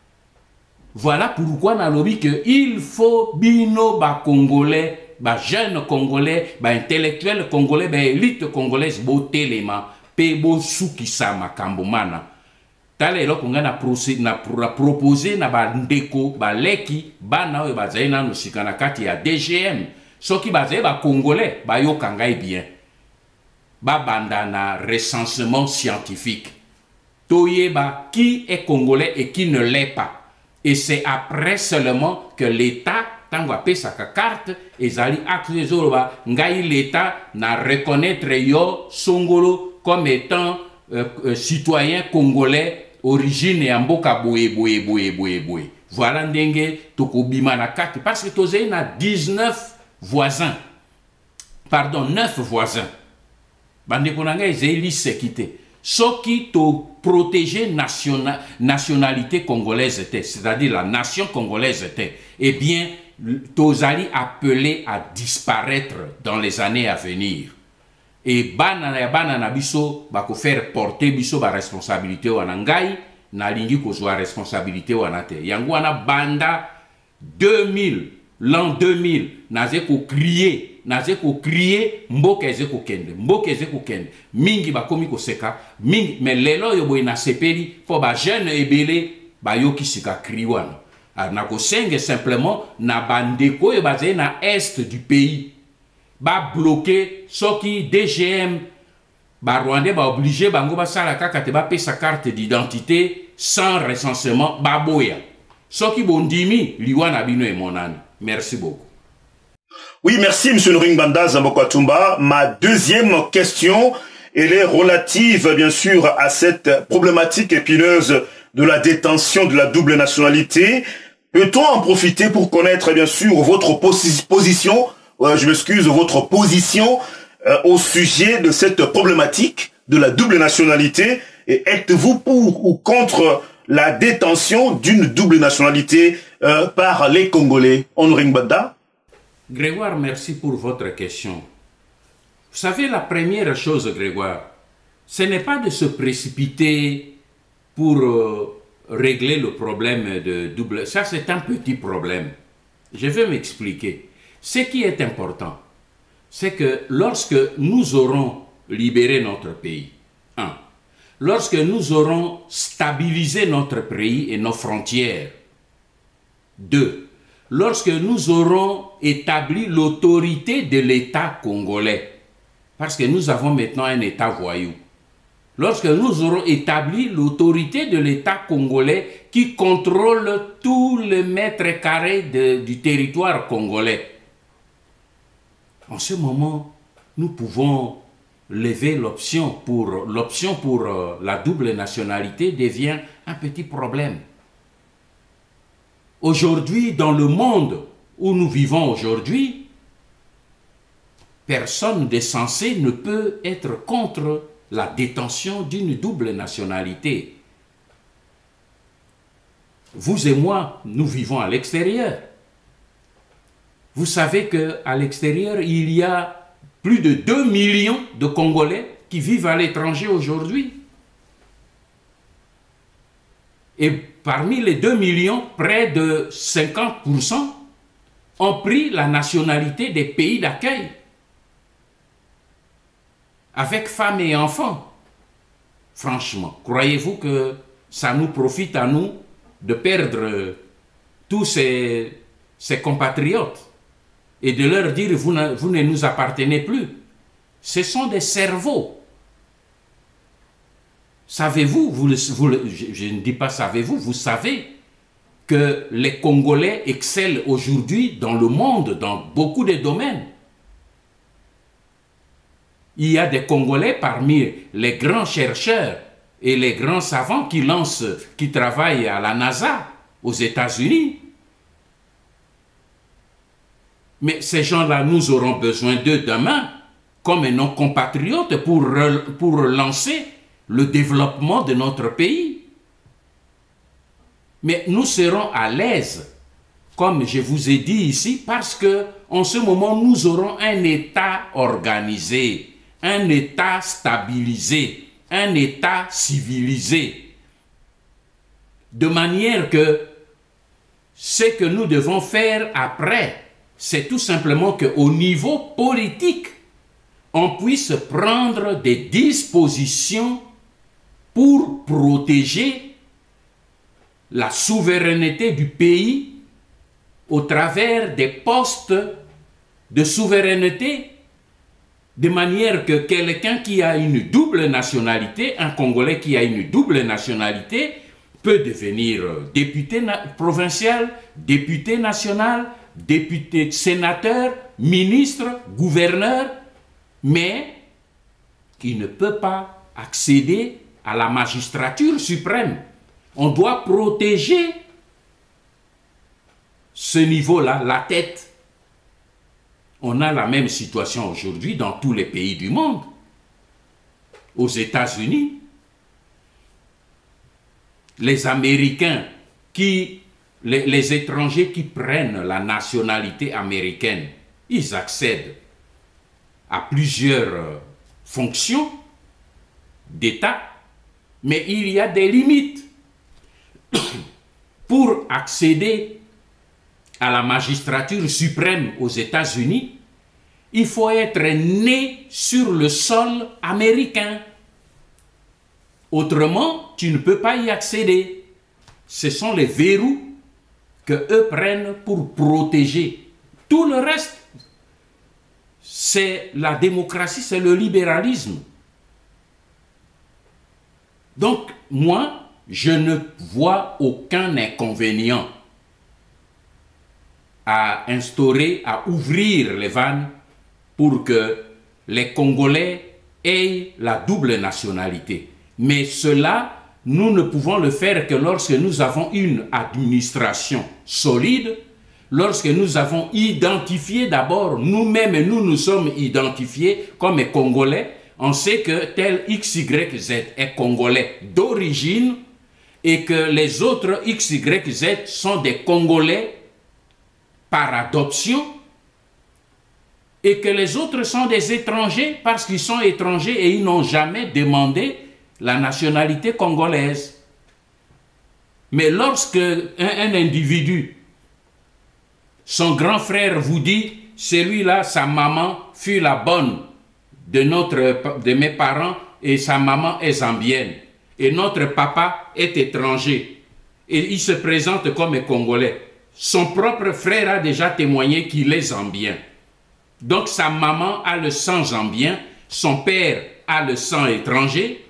Voilà pourquoi na lobi que il faut bino ba congolais, ba jeunes congolais, ba intellectuels congolais, ba élite congolaise bo telema, pe bo soukisa makambo mana. Tale eloko nga na procès na proposer na ba ndeko ba leki bana oyo bazali na no sikana kati ya D G M. Soki bazali ba congolais ba yokanga bien. Ba banda na recensement scientifique. Toyeba qui est congolais et qui ne l'est pas. Et c'est après seulement que l'État, tant que sa carte, ezali acte zoloba, ngai l'État na reconnaître yo Songolo comme étant euh, euh, citoyen congolais origine ya mboka boye boye boye boye boye. Voilà ndenge tokobima na carte parce que tozei na dix-neuf voisins. Pardon, neuf voisins. Bande konanga ezeli sécurité. Ce qui te protéger nationa, nationalité congolaise était, c'est-à-dire la nation congolaise était, eh bien, Tozali appelé à disparaître dans les années à venir. Et banana banana biso bako faire porter biso ba responsabilité wana ngai na lingi kozwa responsabilité wana te. Yango wana banda deux mille, l'an deux mille, naze ko crier. Naze ko crier mboka eze ko kende mboka eze ko kende mingi bakomi ko seka mingi mais lelo yo boy na sepeli po ba jeune ebele ba yoki sika kriwana na ko senge simplement na bandeko yo bazé na est du pays ba bloqué soki D G M ba Rwandais ba obligé bango ba sala kaka te ba pesa carte d'identité sans recensement ba boya soki bondimi liwana bino e monani. Merci beaucoup. Oui, merci, M. Nringbanda Zambokwatumba. Ma deuxième question, elle est relative, bien sûr, à cette problématique épineuse de la détention de la double nationalité. peut-on en profiter pour connaître bien sûr votre posi position, euh, je m'excuse, votre position euh, au sujet de cette problématique de la double nationalité, et êtes-vous pour ou contre la détention d'une double nationalité euh, par les Congolais? Honoré Ngbanda. Grégoire, merci pour votre question. Vous savez, la première chose, Grégoire, ce n'est pas de se précipiter pour euh, régler le problème de double... Ça, c'est un petit problème. Je vais m'expliquer. Ce qui est important, c'est que lorsque nous aurons libéré notre pays, un, lorsque nous aurons stabilisé notre pays et nos frontières, deux, lorsque nous aurons établi l'autorité de l'État congolais, parce que nous avons maintenant un État voyou, lorsque nous aurons établi l'autorité de l'État congolais qui contrôle tous les mètres carrés de, du territoire congolais, en ce moment, nous pouvons lever l'option pour, l'option pour euh, la double nationalité devient un petit problème. Aujourd'hui, dans le monde où nous vivons aujourd'hui, personne de sensé ne peut être contre la détention d'une double nationalité. Vous et moi, nous vivons à l'extérieur. Vous savez qu'à l'extérieur, il y a plus de deux millions de Congolais qui vivent à l'étranger aujourd'hui. Et parmi les deux millions, près de cinquante pour cent ont pris la nationalité des pays d'accueil, avec femmes et enfants. Franchement, croyez-vous que ça nous profite à nous de perdre tous ces, ces compatriotes et de leur dire vous ne, vous ne nous appartenez plus? Ce sont des cerveaux. Savez-vous, vous, vous, je, je ne dis pas savez-vous, vous savez que les Congolais excellent aujourd'hui dans le monde, dans beaucoup de domaines. Il y a des Congolais parmi les grands chercheurs et les grands savants qui lancent, qui travaillent à la NASA aux États-Unis. Mais ces gens-là, nous aurons besoin d'eux demain comme nos compatriotes pour, pour lancer le développement de notre pays. Mais nous serons à l'aise, comme je vous ai dit ici, parce que en ce moment, nous aurons un État organisé, un État stabilisé, un État civilisé, de manière que ce que nous devons faire après, c'est tout simplement qu'au niveau politique, on puisse prendre des dispositions pour protéger la souveraineté du pays au travers des postes de souveraineté, de manière que quelqu'un qui a une double nationalité, un Congolais qui a une double nationalité, peut devenir député provincial, député national, député sénateur, ministre, gouverneur, mais qui ne peut pas accéder à la magistrature suprême. On doit protéger ce niveau-là, la tête. On a la même situation aujourd'hui dans tous les pays du monde. Aux États-Unis, les Américains, qui, les, les étrangers qui prennent la nationalité américaine, ils accèdent à plusieurs fonctions d'État, mais il y a des limites. Pour accéder à la magistrature suprême aux États-Unis, il faut être né sur le sol américain. Autrement, tu ne peux pas y accéder. Ce sont les verrous que eux prennent pour protéger. Tout le reste, c'est la démocratie, c'est le libéralisme. Donc, moi, je ne vois aucun inconvénient à instaurer, à ouvrir les vannes pour que les Congolais aient la double nationalité. Mais cela nous ne pouvons le faire que lorsque nous avons une administration solide, lorsque nous avons identifié d'abord, nous-mêmes, nous nous sommes identifiés comme Congolais, on sait que tel X Y Z est Congolais d'origine et que les autres X Y Z sont des Congolais par adoption et que les autres sont des étrangers parce qu'ils sont étrangers et ils n'ont jamais demandé la nationalité congolaise. Mais lorsque un, un individu, son grand frère vous dit, celui-là, sa maman fut la bonne de, notre, de mes parents et sa maman est zambienne, et notre papa est étranger, et il se présente comme un Congolais. Son propre frère a déjà témoigné qu'il est zambien. Donc sa maman a le sang zambien, son père a le sang étranger,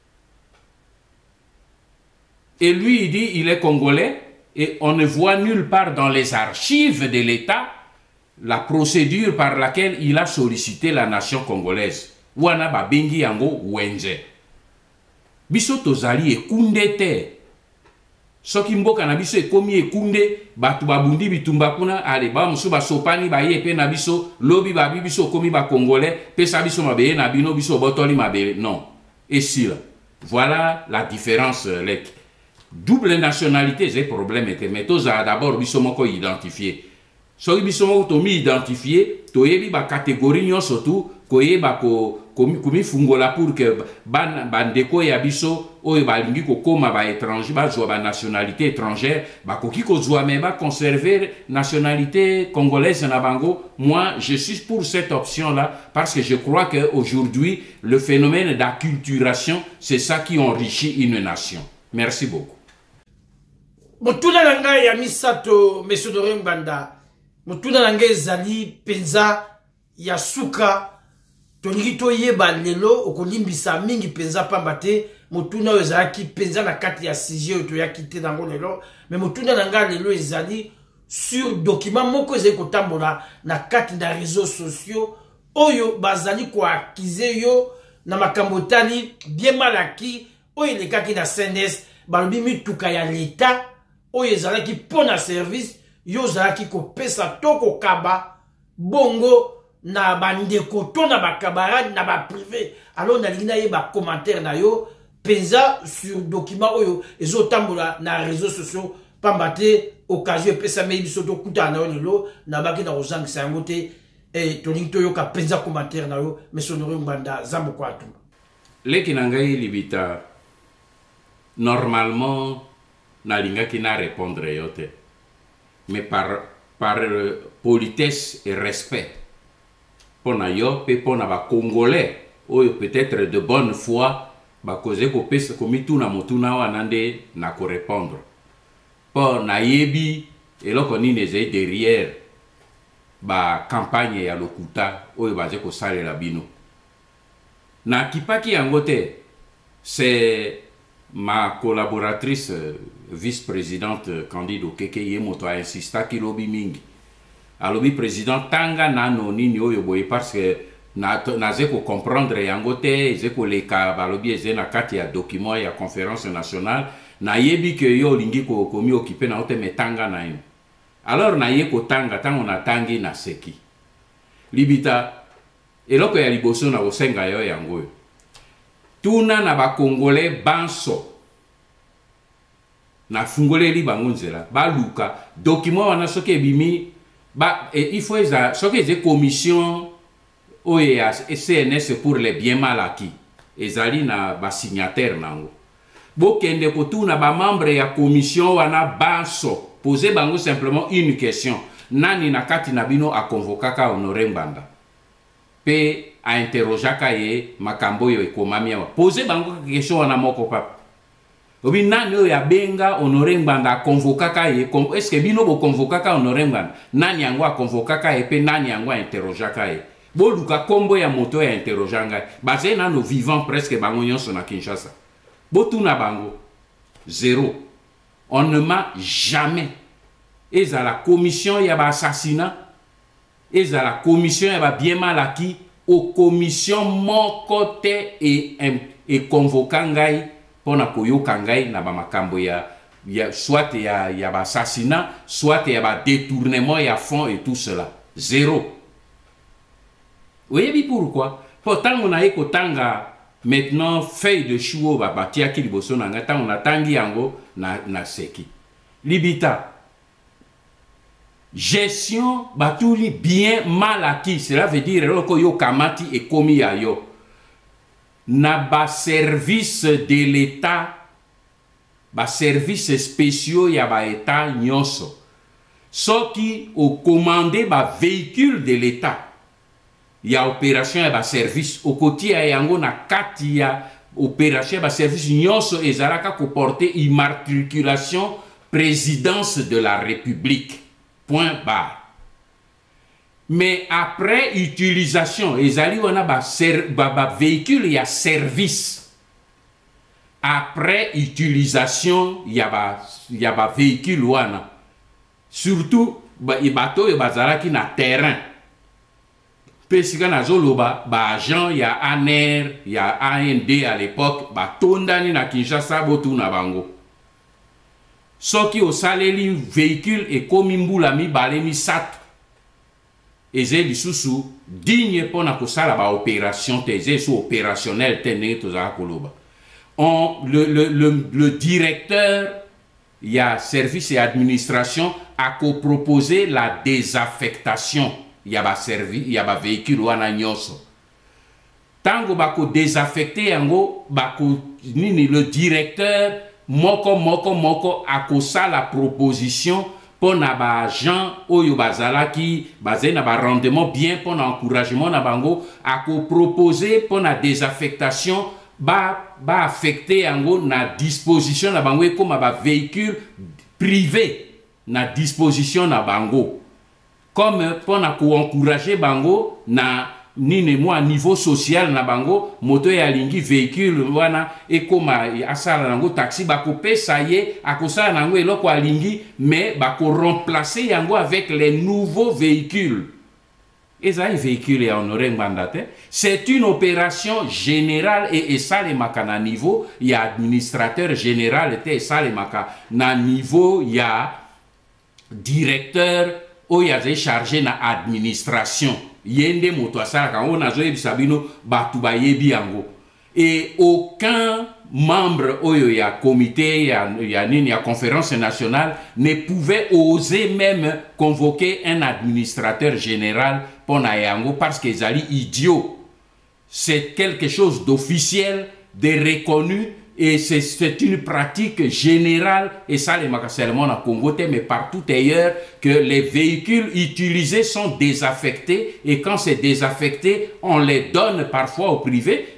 et lui il dit il est Congolais, et on ne voit nulle part dans les archives de l'État la procédure par laquelle il a sollicité la nation congolaise. Wana babengi yango wenze. Biso tozali ekunde te. Soki mboka na biso ekomi ekunde, batu babundi bitumba kuna, ale ba musu basopani ba ye pe na biso, lobi babi biso komi ba congolais, pesa biso mabeye na bino biso botoli mabeye. Non. Et si là. Voilà la différence. Les double nationalité, c'est problème. Mais toza d'abord biso moko identifié. Soki biso moko tomi identifié, toyebi ba catégorie nyo surtout, koyeba ko komi fungola pour que ban bandeko ya biso oyo balingi ko koma ba étranger ba zo ba nationalité étrangère ba koki ko zo mais ba conserver nationalité congolaise na bango. Moi je suis pour cette option là parce que je crois que aujourd'hui le phénomène d'acculturation c'est ça qui enrichit une nation. Merci beaucoup. Motuna nanga ya misato Monsieur Doré Ngbanda motuna nanga ezali penza ya suka tolingi toyeba lelo okolimbisa mingi penza pamba te motuna oyo ezalaki penza na kati ya sujet oyo toyaki te nango lelo mais motuna nanga lelo ezali sur document moko ezali kotambola na kati na réseaux sociaux oyo bazali koakize yo na makambo tali bien malaki oyo elekaki na C N S balobi mituka ya l'État oyo ezalaki pona service yo zalaki kopesa to kokaba bongo na bandeko to na bakabarade na ba privé alors na lina ye ba commentaire na yo penza sur document oyo ezotambola na réseaux sociaux pambate occasion pesa me biso to kuta na yo lelo na baki na ozangisa yango te et tolingi to yo ka penza commentaire na yo Monsieur Doré Ngbanda zambo kwatu leki na ngai libita normalement na lingaki na répondre yo te mais par par euh, politesse et respect pona yo pe pona ba congolais oyo peut-être de bonne foi ba cause ko pesa komi tuna motuna wana nde na ko répondre pona yebi eloko nini eze derrière ba campagne ya lokuta oyo baze ko salela bino na kipaki yango te. C'est ma collaboratrice euh, vice-présidente euh, Candide Okeke Yemoto a insisté ki lobi mingi alobi président tanga nano nini oyo boye parce que na naze ko comprendre yango te eze ko leka balobi eze na kati ya document ya conférence nationale na yebi que yo lingi ko komi occupé na ote metanga na ino alors na ye ko tanga tango na tangi na seki libita eloko ya liboso na osenga yo yango yo tuna na ba congolais banso na fungoleli bango nzela ba luka document wana soki ebimi ba e, il faut eza soki eze commission O E A C N S pour les biens mal acquis ezali na ba signataire nango bokende kotuna ba membre ya commission wana banso poser bango simplement une question nani na kati na bino a convokaka Honoré Ngbanda pe a interrogaka ye makambo yo ekomami awa poser bango question wana moko papa obi nani oyo ya benga Honoré Ngbanda a convokaka ye est-ce que bino bo convokaka Honoré Ngbanda nani yango a convokaka ye pe nani yango a interrogaka ye boluka kombo ya moto ya interroganga basé na no vivant presque bango nyonso na Kinshasa botuna bango zéro on ne m'a jamais et à la commission ya ba assassinat et à la commission ya ba bien mal acquis aux commissions mon côté et et convoquant ngai pona koyoka ngai na bamakambo ya ya soit ya ya assassinat, soit ya ba détournement ya fonds et tout cela. Zéro. Voyez pourquoi? Pourtant on a ekotanga maintenant feuille de chou ba batia ki liboso na ngata on a tangi yango na na seki. Libita. Gestion batuli bien mal acquis, cela veut dire loko yo kamati et komi ya yo. Na ba service de l'État, ba service spéciaux ya ba État nyonso. Soki au commandé ba véhicule de l'État. Ya opération ya ba service au côté ya yango na kati ya opération ya ba service nyonso ezalaka ko porter immatriculation présidence de la République. Point barre. Mais après utilisation, ezali wana ba, ba, ba véhicule ya service. Après utilisation, il y a ba il y a ba véhicule wana. Surtout ba ibato e bazalaki na terrain. Pesika na zoloba ba agent ya A N R, ya A N D à l'époque, ba tondani na Kinshasa botu na bango. Soki o saleli véhicule et komi mbula mi bale mi sat. Eze lisusu digne pona ko sala ba opération te eze sou opérationnel te ndenge tozala koloba. On le le le, le directeur il y a service et administration a ko proposé la désaffectation. Il y a ba servi, il y a ba véhicule wana nyonso. Tango ba ko désaffecter yango ba ko nini le directeur moko moko moko akosa la proposition pour na ba agent oyo bazala ki bazé na ba rendement bien pour na encouragement na bango ako proposer pour na désaffectation ba ba affecter yango na disposition na bango comme ba véhicule privé na disposition na bango comme pour na ko encourager bango na nini moi niveau social na bango moto ya lingi véhicule wana ekoma asala nango taxi bako pesa ye akosala nango eloko alingi mais bako remplacer yango avec les nouveaux véhicules. Eza véhicule ya honoré Ngandate, c'est une opération générale et et ça les maka na niveau ya administrateur général était ça les maka na niveau ya directeur o ya chargé na administration. Yende moto asala on a zoé bisabino batu ba yebi yango et aucun membre oyo ya comité ya ya nini ya conférence nationale ne pouvait oser même convoquer un administrateur général pour na yango parce que zali idiot. C'est quelque chose d'officiel, de reconnu et c'est une pratique générale et ça les magasins seulement à Congo mais partout ailleurs que les véhicules utilisés sont désaffectés et quand c'est désaffecté on les donne parfois au privé.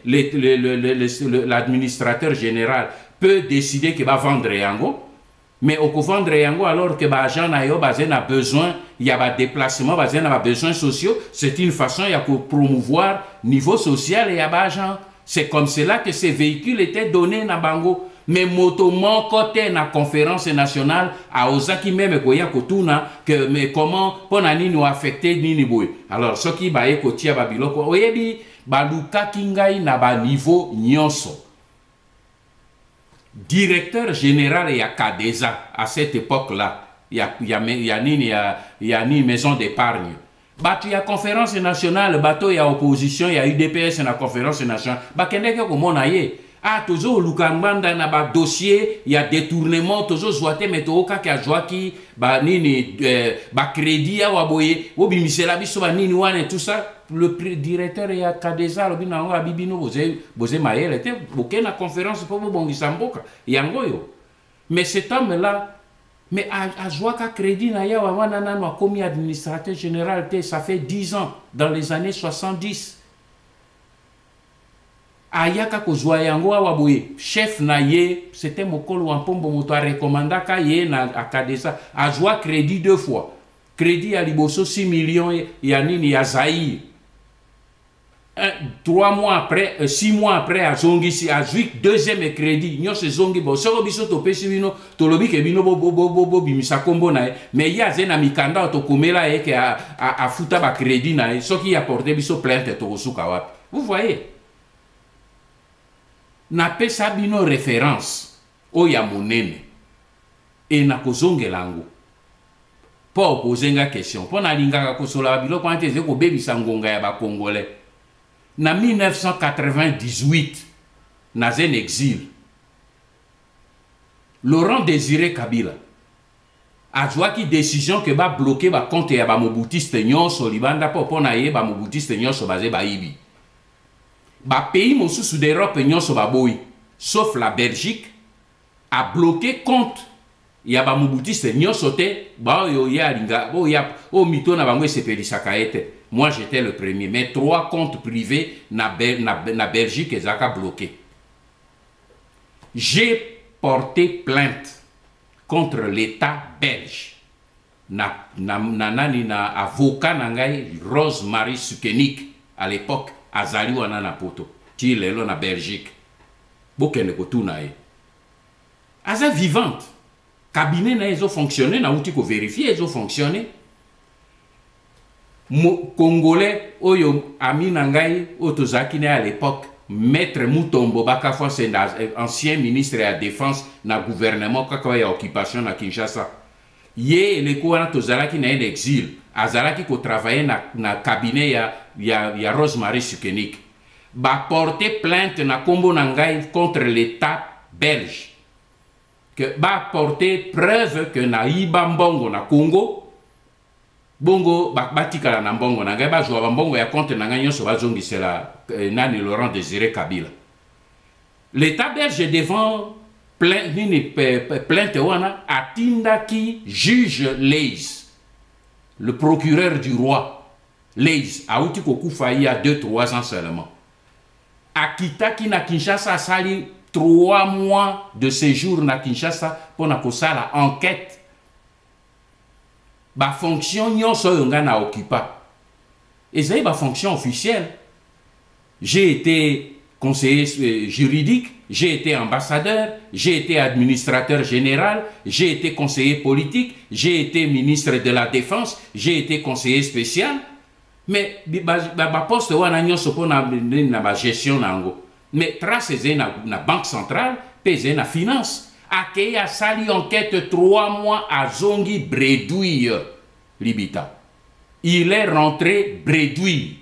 L'administrateur général peut décider qu'il va vendre yango mais au vendre yango alors que bah agent na yo bazen a besoin il y a ba déplacement bazen a besoin sociaux c'est une façon il y a pour promouvoir niveau social et y a ba agent. C'est comme cela que ces véhicules étaient donnés na bango. Mais moto mon côté na conférence nationale à Ozaki même koya kotuna que mais comment pona nini ou affecté nini boy. Alors ce qui ba ekotia babiloko oyebi baluka kingai na ba niveau nyonso. Directeur général ya Kadeza à cette époque-là, il y a il y a il y a nini il y a ni maison d'épargne. Batu ya conférence nationale, bateau ya opposition, ya U D P S na conférence nationale. Bakendeke ko mona ye. Ah tozo lukambanda na ba dossier, ya détournement tozo zoate metoka ka joaki ba nini euh, ba crédit ya waboye, obi misela biso ba nini wane tout ça. Le directeur ya Kadeza lobi na ngo bibino boze boze mayele te boke na conférence pour bongisa mboka yango yo. Mais cet homme là mais à Jouaka Crédit, a commis administrateur général, ça fait dix ans, dans les années soixante-dix. Ayaka Kozwayango Awaboué, chef Naye, c'était Mokolo Wampombo Moto a recommandé Kaye na Kadesa, à Joua Crédit deux fois. Crédit à Liboso six millions, Yanini Yazaï. Trois mois après, euh, six mois après, à Zongi, à Zouik, deuxième crédit, nous sommes Zongi, bon, ça biso to pesivino, to lobi ke bino bo bo bo bo bo bimisa kombo na, mais ya zena mikanda to komela e ke a a, a futa ba crédit na, ce qui a porté biso plainte to suka wapi. Vous voyez? na pesa bino référence oya monene et na kozongela ngo po poser nga question po na lingaka kosola biloko ante ze ko bebisa ngonga ya ba congolais na mille neuf cent quatre-vingt-dix-huit na zen exil Laurent Désiré Kabila a joué décision que ba bloquer ba compte ya ba mobutiste nyonso libanda po po na ye ba mobutiste nyonso basé ba ibi ba pays mosusu d'Europe nyonso ba boy sauf la Belgique a bloqué compte ya ba mobutiste nyonso te ba yo ya linga bo ya o mito na bango sepelisaka ete. Moi j'étais le premier mais trois comptes privés na Bel na, na Belgique ezaka bloqué. J'ai porté plainte contre l'État belge. Na na na nani na avocat nangai Rose-Marie Sukenik à l'époque azali wana na poto ti lelo na Belgique. Bokene ko tuna e. Aza vivante. Cabinet na ezo fonctionné na outi ko vérifier ezo fonctionné. Mo Congolais oyo ami nangai otozaki à l'époque Maître Mutombo Bakafwa c'est ancien ministre de la défense na gouvernement kako ya occupation na Kinshasa. Ye le ko wana tozalaki na exil, azalaki ko travailler na na cabinet ya ya, ya Rose-Marie Sukenik. Ba porter plainte na kombo nangai contre l'État belge. Que ba porter preuve que na iba mbongo na Congo bongo batikala na mbongo na ngai bazwa mbongo ya compte na ngai nyonso bazongisela eh, nani Laurent Désiré Kabila. L'État belge devant plainte nini plainte wana atindaki juge Leys, le procureur du roi Leys auti kokufa il y a deux trois ans seulement. Akitaki na Kinshasa sali trois mois de séjour na Kinshasa pour na kosala enquête. Ba fonction nyonso yonga na occupa. Et c'est ba fonction officielle. J'ai été conseiller juridique, j'ai été ambassadeur, j'ai été administrateur général, j'ai été conseiller politique, j'ai été ministre de la Défense, j'ai été conseiller spécial. Mais ba poste wana nyonso po na na ba gestion nango. Mais trace c'est na na banque centrale, pesé na finance. Akei a sali enquête trois mois à Zongi Bredouille, Libita. Il est rentré Bredouille.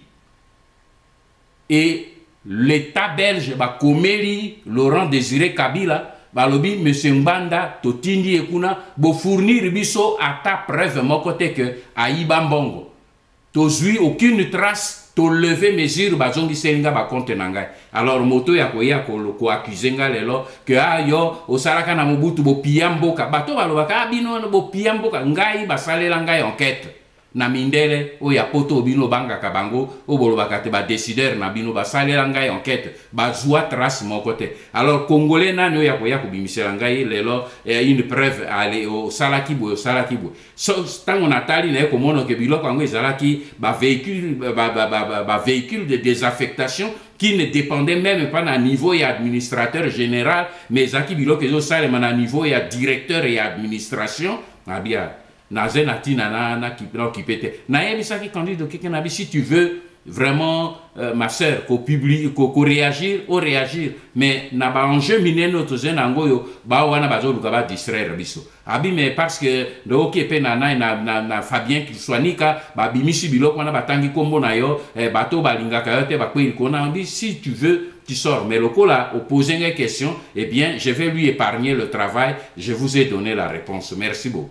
Et l'État belge, bah, Komeli, Laurent Désiré Kabila, bah, lobi, M. Mbanda, Totindi Ekuna, bo fournir biso à ta preuve, mon côté que Aïba Mbongo. Tozui aucune trace. To lever mesure bazongi senga ba compte nangai. Alors moto ya ko ya ko ko accuser nga lelo que ayo osalaka na mobutu bo piamboka bato balobaka bino bo piamboka ngai basalela ngai enquête na mindele o ya poto bino banga kabango o bolobaka te ba décideur na bino basalela ngai enquête bazwa trace mon côté. Alors congolais nani o ya ko ya ko bimisela ngai lelo une preuve aller au salaki bo salaki bo so tango natali na ko mono ke biloko ngo ezalaki ba véhicule ba ba ba, ba véhicule de désaffectation qui ne dépendait même pas d'un niveau et administrateur général mais zaki biloko ezo salema na niveau et directeur et administration ah bien nazen atina na na ki na ki pete na yebisa ki candidat ki na bi si tu veux vraiment euh, ma sœur ko publie ko ko réagir ou réagir mais na ba enjeu mineno to zen ngoyo ba wana bazo luka ba distraire biso abi mais parce que do ki pe na na na, na Fabien Kiswanika ba bimisi biloko wana batangi kombo na yo eh, bato balingaka yo te ba kweli ko na bi si tu veux tu sors mais le là au poser une question eh bien je vais lui épargner le travail je vous ai donné la réponse merci beaucoup.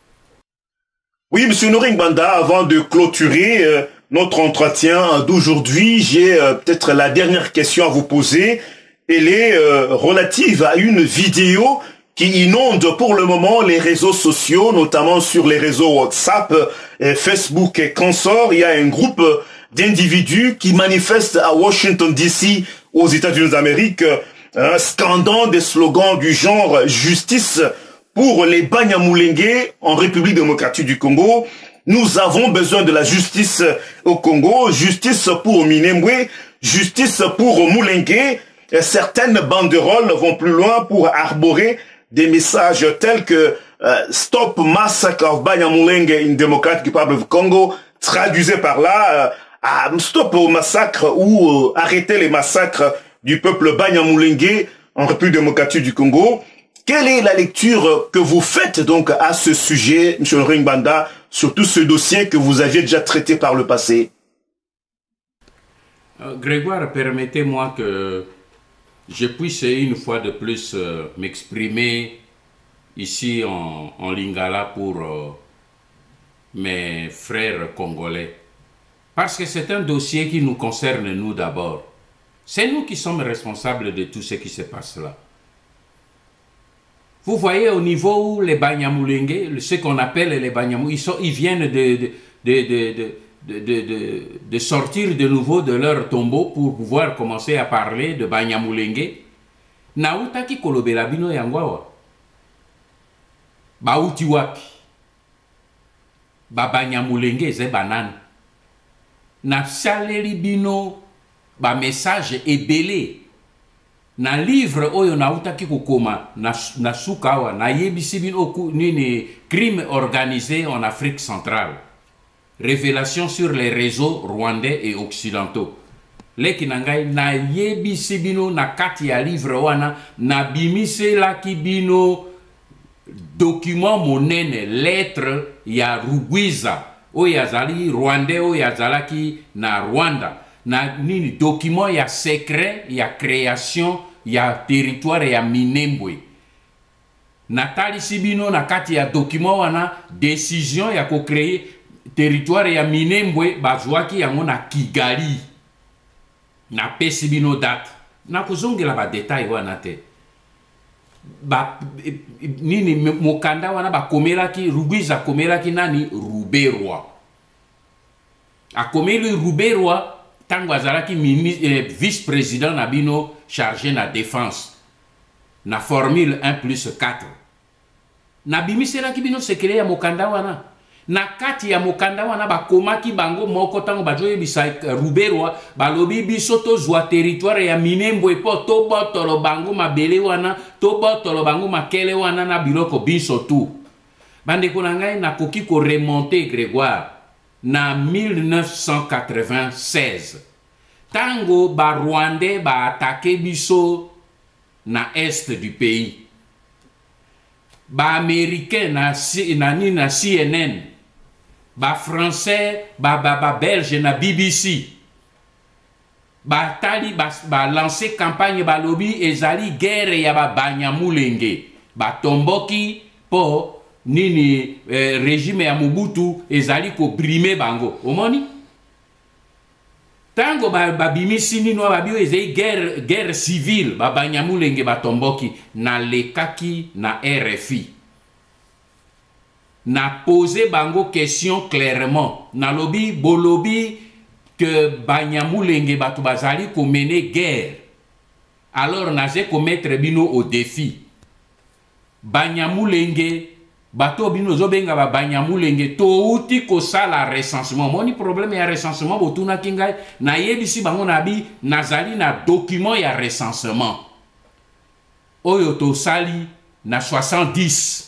Oui, M. Noring Banda, avant de clôturer euh, notre entretien d'aujourd'hui, j'ai euh, peut-être la dernière question à vous poser. Elle est euh, relative à une vidéo qui inonde pour le moment les réseaux sociaux, notamment sur les réseaux WhatsApp, et Facebook et consorts. Il y a un groupe d'individus qui manifestent à Washington D C, aux États-Unis d'Amérique, euh, scandant des slogans du genre « Justice » pour les Banyamulenge en République démocratique du Congo. Nous avons besoin de la justice au Congo, justice pour Minembwe, justice pour Mulenge. Et certaines banderoles vont plus loin pour arborer des messages tels que euh, Stop Massacre of Banyamulenge in Democratic Republic of Congo, traduisez par là, euh, Stop au massacre ou euh, arrêtez les massacres du peuple Banyamulenge en République démocratique du Congo. Quelle est la lecture que vous faites donc à ce sujet, M. Ring Banda, sur tout ce dossier que vous aviez déjà traité par le passé? euh, Grégoire, permettez-moi que je puisse une fois de plus euh, m'exprimer ici en, en Lingala pour euh, mes frères congolais. Parce que c'est un dossier qui nous concerne nous d'abord. C'est nous qui sommes responsables de tout ce qui se passe là. Vous voyez au niveau où les Banyamulenge, ce qu'on appelle les Banyamulenge, ils, sont, ils viennent de, de, de, de, de, de, de, de sortir de nouveau de leur tombeau pour pouvoir commencer à parler de Banyamulenge. Nautaki kolobela bino yangwawa. Bauti wapi. Ba Banyamulenge ze banane. Na saleri bino ba message ebele. Na livre oyo na utaki kokoma na, na sukawa na yebisi bino nini crime organisé en Afrique centrale. Révélation sur les réseaux rwandais et occidentaux. Leki nangai na yebisi bino na kati ya livre wana na bimise laki bino document monene lettre ya Rugwiza oyo yazali rwandais oyo yazalaki na Rwanda. Na nini document ya secret ya création ya territoire ya Minembwe. Natali Sibino na kati ya document wana décision ya ko créer territoire ya Minembwe bazwaki yango na Kigali. Na pesi bino date. Na kuzongela ba détail wana te. Ba nini mokanda wana ba komelaki Rugwiza komelaki nani Ruberwa. A komeli Ruberwa tango azalaki eh, vice-président Nabino chargé na défense na formule un plus quatre. Nabimiselaki bino sekele ya mokanda wana. Na kati ya mokanda wana bakomaki bango moko tango bajoye bisa Ruberwa balobi biso tozwa territoire ya Minembwe po to botolo bango mabele wana to botolo bango makele wana na biloko biso tu. Bandeko na ngai nakoki ko remonter Grégoire na mille neuf cent quatre-vingt-seize. Tango ba Rwandais ba attaqué biso na est du pays. Ba Américain na, na, na C N N. Ba Français, ba, ba, ba Belge na B B C. Ba tali ba, ba lancé campagne ba lobby ezali guerre ya ba Banyamulenge. Ba tomboki po nini eh, régime ya Mobutu ezali ko brime bango. Omoni? Tango ba, ba bimisi nino ba bio ezali guerre, guerre civile ba Banyamulenge ba tomboki na lekaki na R F I. Na posé bango question clairement. Na lobi bolobi que Banyamulenge batu bazali ko mener guerre. Alors naze ko mettre bino au défi. Banyamulenge bato bino zobenga ba Banyamulenge to uti ko sala recensement. Moni problème ya recensement botuna kingai na yebisi bango na bi nazali na document ya recensement. Oyo to sali na soixante-dix.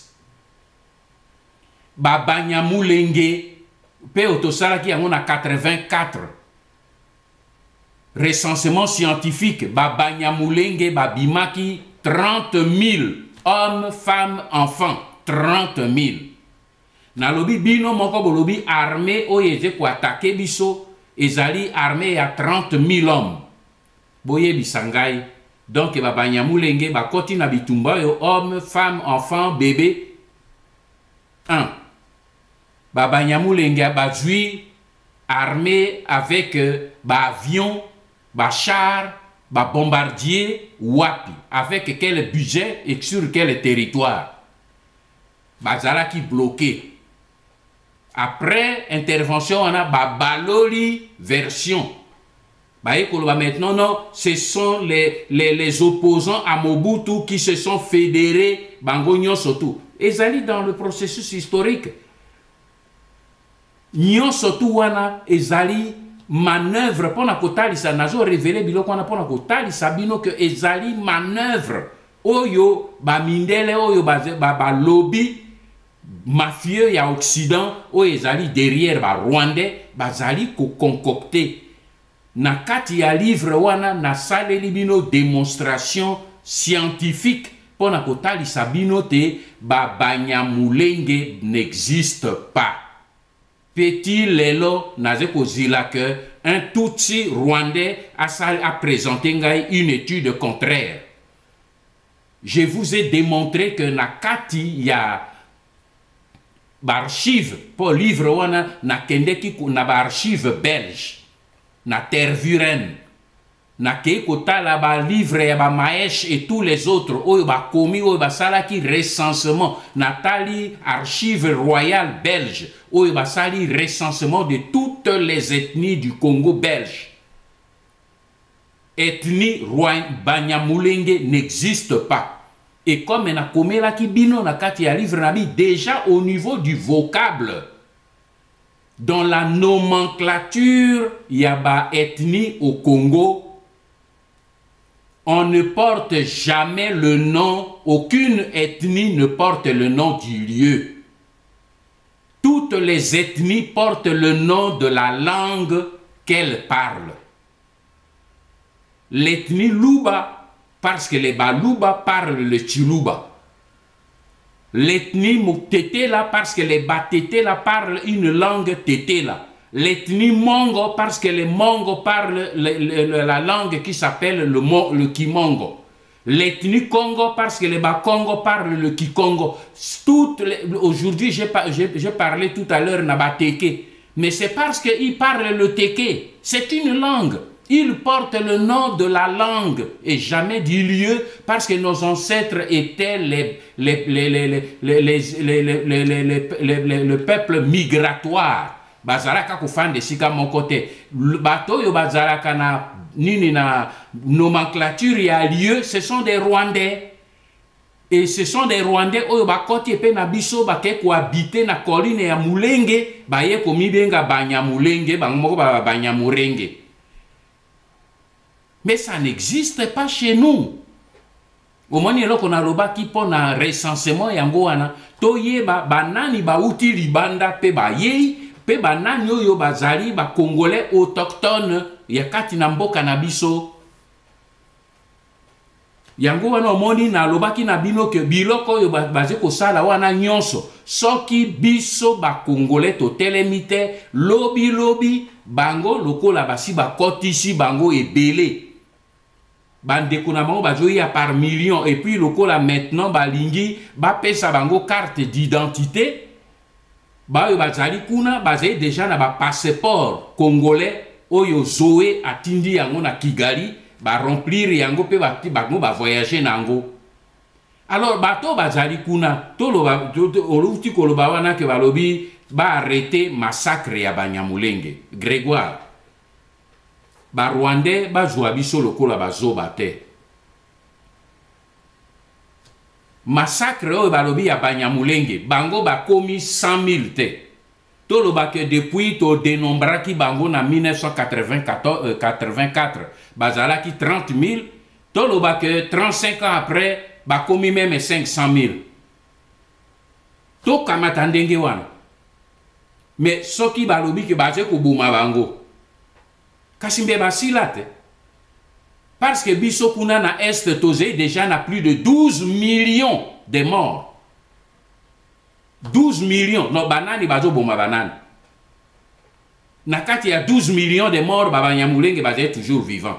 Ba Banyamulenge pe otosala ki yango na quatre-vingt-quatre. Recensement scientifique ba Banyamulenge ba bimaki trente mille hommes, femmes, enfants, trente mille. Na lobi bino moko bolobi armée oyeze ko attaquer biso ezali armée ya trente mille hommes. Boye bisangai. Donc ba Banyamulenge ba koti na bitumba yo hommes, femmes, enfants, bébés. un. Ba Banyamulenge ba zui armé avec euh, ba avion, ba char, ba bombardier, wapi, avec quel budget et sur quel territoire. Ba zalaki bloqué. Après intervention, on a ba baloli version. Ba ekoloba maintenant, non, ce sont les, les, les opposants à Mobutu qui se sont fédérés, bango nyonso. Ils allaient dans le processus historique. Nyonso tu wana ezali manœuvre pona kotalisa nazo révélé biloko wana pona kotalisa bino que ezali manœuvre oyo ba mindele oyo ba, ba, ba lobby mafieux ya Occident oyo ezali derrière ba Rwandais bazali ko concocter na kati ya livre wana nasaleli bino démonstration scientifique pour na kotalisa bino te ba Banyamulenge n'existe pas. Petit lelo naze kozila que un Tutsi rwandais a, a présenté une étude contraire. Je vous ai démontré que na kati ya archive pour livre wana na kendeki na archive belge na Tervuren na keikota la ba livre ya ba Maesh et tous les autres oyo ba komi oyo ba salaki recensement Natali archive royale belge oyo ba sali recensement de toutes les ethnies du Congo belge. Ethnie Banyamulenge n'existe pas. Et comme na komela ki bino na kati ya livre nabi, déjà au niveau du vocable, dans la nomenclature yaba ethnie au Congo, on ne porte jamais le nom, aucune ethnie ne porte le nom du lieu. Toutes les ethnies portent le nom de la langue qu'elles parlent. L'ethnie Luba, parce que les Baluba parlent le Chiluba. L'ethnie Muktetela, parce que les Batetela parlent une langue Tetela. L'ethnie Mongo, parce que les Mongo parlent le, le, la langue qui s'appelle le, le Kimongo. L'ethnie Congo, parce que les Bakongo parlent le Kikongo. Aujourd'hui, j'ai parlé tout à l'heure Nabateke. Mais c'est parce qu'ils parlent le Teke. C'est une langue. Ils portent le nom de la langue et jamais du lieu parce que nos ancêtres étaient les, les, les, les, les, les, les, les, les, les, les, les, le peuple migratoire. Bazaraka kufan de sika mon côté. Bato yo bazaraka na nini na nomenclature ya lieu, ce sont des Rwandais. Et ce sont des Rwandais oyo bakoti pe na biso bake ko habiter na colline ya Mulenge, baye komi benga Banyamulenge, bangmoko ba Banyamurenge. Mais ça n'existe pas chez nous. Au moment où on a loba qui pon un recensement yango wana, to yeba banani ba uti libanda pe ba yei, pe banani oyo bazali ba congolais autochtone ya kati na mboka na biso. Yango wana omoni na loba ki na bino ke biloko oyo baze ko sala wana nyonso. Soki biso ba congolais to telemite lobi lobi bango lokola basi ba kotisi bango ebele. Bandeko na bango bazoya par million et puis lokola maintenant balingi ba pesa bango carte d'identité ba yo bazali kuna bazali déjà na ba passeport congolais oyo zoé atindi yango na Kigali ba remplir yango pe ba bango ba voyager nango. Alors bato bazali kuna to lo ba oluti ko lo ba wana ke balobi ba arrêter massacre ya Banyamulenge. Grégoire ba Rwandais ba zwa biso lokola ba zoba te. Massacre oyo balobi ya Banyamulenge bango ba komi cent mille te. To lo ba ke depuis to dénombraki bango na mille neuf cent quatre-vingt-quatre bazalaki trente mille, to lo ba ke trente-cinq ans après ba komi même cinq cent mille. To kamata ndenge wana. Mais soki balobi ke baze ko buma bango. Kasimbe basilate. Parce que biso kuna na est tozé déjà na plus de douze millions de morts. douze millions. No banani bazo boma banani. Na kati ya douze millions de morts, Banyamulenge baze toujours vivant.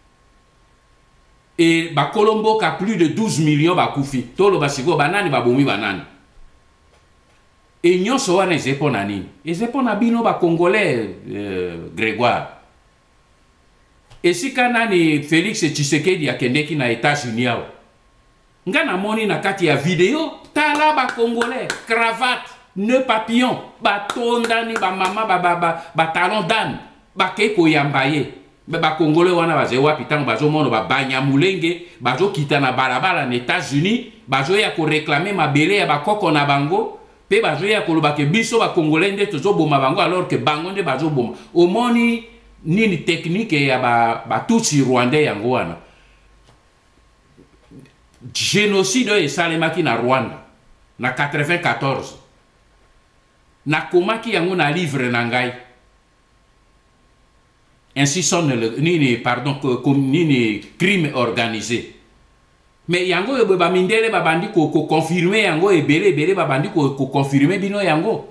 Et ba Colombo ka plus de douze millions bakufi. Tolo basiko banani babomi banani. Et nyonso wana ezepo na nini? Ezepo na bino ba Congolais euh, Grégoire. Et si kanani Félix Tshisekedi akendeki na États-Unis yao. Nga na moni na kati ya vidéo tala ba Congolais cravate nœud papillon ba tondani ba mama ba ba ba, ba talon d'âne ba keko yambaye ba, ba Congolais wana baze wapi tango bazo mono ba Banyamulenge bazo kita na balabala na États-Unis bazo ya ko réclamer mabele ya ba koko na bango pe bazo ya ko loba ke biso ba Congolais nde tozo boma bango alors que bango nde bazo boma omoni nini technique ya ba, ba Tutsi Rwandais yango wana. Génocide e salemaki na Rwanda na quatre-vingt-quatorze. Na komaki yango na livre na ngai. ainsi sonne le nini pardon comme nini crime organisé. Mais yango yo ba mindele ba bandi ko ko confirmer yango e belé belé ba bandi ko ko confirmer bino yango.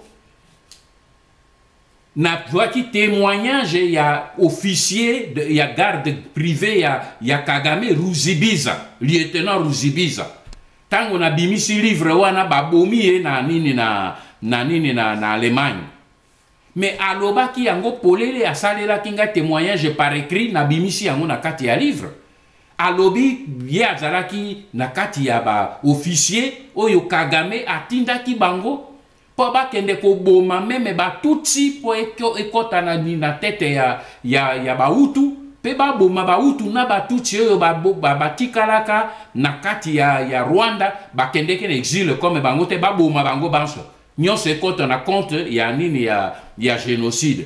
Na qui témoignage il y a officier il y a garde privé il y a il y a Kagame Ruzibiza lieutenant Ruzibiza tango na bimisi livre wana babomi na nini na na nini na na Allemagne mais aloba ki yango polele asalela kinga témoignage par écrit na bimisi yango na kati ya livre alobi ye azalaki na kati ya ba officier oyo Kagame atinda ki bango po bakende ko boma meme ba tutsi po ekota na na tete ya ya ya bautu pe ba boma bautu na ba tutsi oyo ba batikalaka na kati ya ya Rwanda bakende ke exil comme bango te ba boma bango banso nyonso ekota na compte ya nini ya ya génocide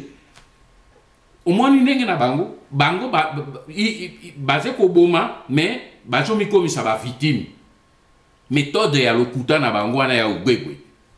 omoni ndenge na bango bango ba baze ko boma mais bazo mikomisa ba victime méthode ya lokuta na bango wana ya ugbegwe.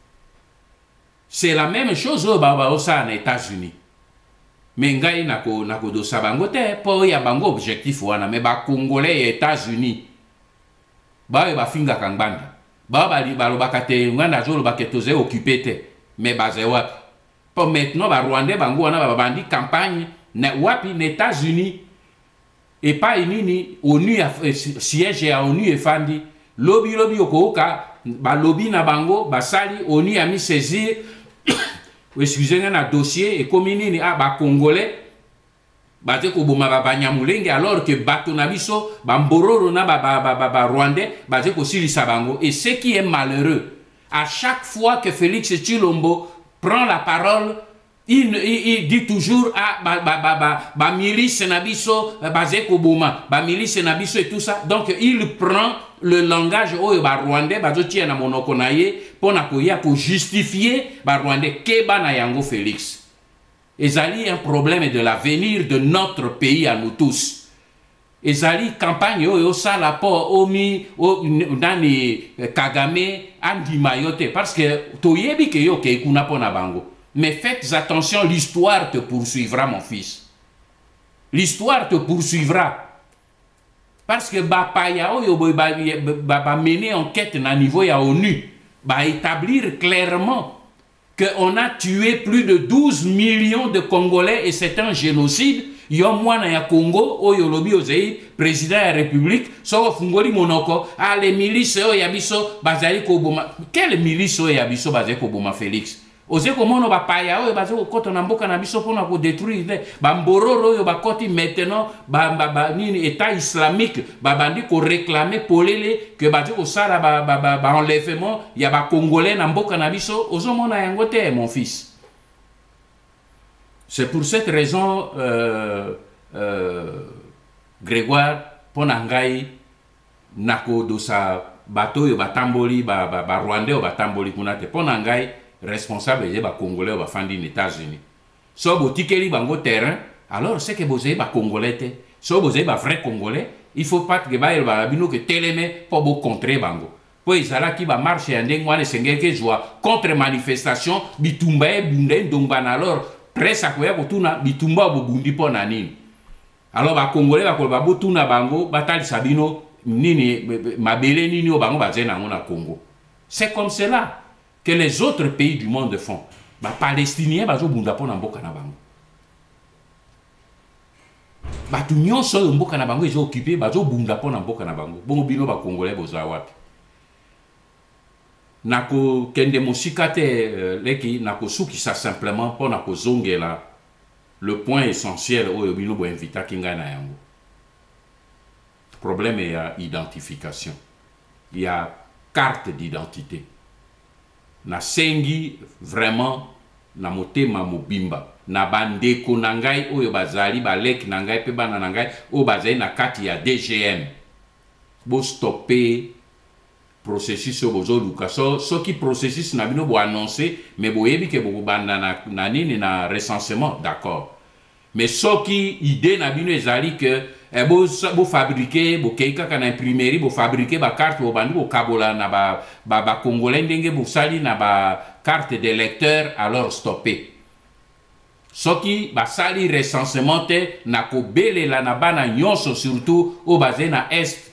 C'est la même chose au baba osa en États-Unis. Mais ngai nako nako do sabango te po ya bango objectif wana mais ba Congolais et États-Unis. Ba ba finga kangbanda. Ba ba li ba lo bakate nganda zo lo baketoze occupé te mais ba ze wapi. Po maintenant ba Rwandais bango wana ba bandi campagne na wapi na États-Unis. Et pas nini ONU siège ya ONU efandi lobby lobby okoka ba lobby na bango basali ONU a mis saisir excusez-moi na dossier et comme nini a ba Congolais ba te ko boma ba banyamulenge alors que bato na biso ba mbororo na ba ba ba, ba Rwandais ba te ko silisa bango. Et ce qui est malheureux, à chaque fois que Félix Tshilombo prend la parole, il, il, il dit toujours ah ba ba ba ba, ba milice na biso ba ze ko boma ba milice na biso et tout ça. Donc il prend le langage oyo ba Rwandais ba zotia na monoko na ye pona ko ya ko justifier ba Rwandais keba na yango Félix. Ezali un problème de l'avenir de notre pays à nous tous. Ezali campagne oyo sala po omi o nani Kagame andi mayote parce que toyebi ke yo ke kuna pona bango. Mais faites attention, l'histoire te poursuivra mon fils. L'histoire te poursuivra. Parce que Bapaya va mener enquête à niveau ya ONU, va établir clairement qu'on a tué plus de douze millions de Congolais et c'est un génocide. Yo mwana ya Congo, oyo lobi ozei, président de la République, so fungoli monoko, ah les milices oyo yabiso bazali ko boma. Quelle milice oyo yabiso bazali ko boma Félix? Oze komono ba paya oyo bazo koto na mboka na biso pona ko détruire ba mbororo oyo ba koti maintenant ba ba, ba nini état islamique ba bandi ko réclamer polele que bazo ko sala ba ba, ba, ba enlèvement ya ba congolais na mboka na biso ozo mona yango te mon fils. C'est pour cette raison euh, euh, Grégoire pona ngai nako dosa bato yo batamboli ba ba, ba Rwandais o batamboli kuna te pona ngai responsable des Congolais au fandi aux États-Unis. Si vous avez un terrain, alors c'est que vous avez des Congolais. Si vous avez des vrais Congolais, il ne faut pas que vous ayez des télémés pour vous contrer. Pour les gens qui marchent contre manifestation, bitumba et bunde, donc alors, presse à quoi vous tournez, bitumba ou bundi pour nanine. Alors, les Congolais, vous tournez à Bango, bataille Sabino, nini, mabele nini au Bango, bazen à Congo. C'est comme cela que les autres pays du monde font. Les Palestiniens bazo bunda po na mboka na bango. Batu nyonso yo mboka na bango ezo occupé bazo bunda po na mboka na bango. Bongo bino ba Congolais boza wapi. Nako kende mosika te leki nako suki sa simplement po nako zongela le point essentiel oyo bino bo invita kinga na yango. Problème est à identification. Il y a carte d'identité. Na sengi vraiment na motema mobimba na bandeko na ngai oyo bazali balek na ngai pe bana na ngai oyo bazali na kati ya D G M bo stopper processus oyo bozoluka so soki processus na bino bo annoncer mais boyebi ke bo banda na, na nini na recensement d'accord mais soki idée na bino ezali que eh, bo, bo fabriquer bo keika kana imprimerie bo fabriquer ba carte bo bandi bo kabola na ba ba, ba congolais ndenge bo sali na ba carte de lecteur alors stopper soki basali recensement te na kobelela na bana nyonso surtout o basé na est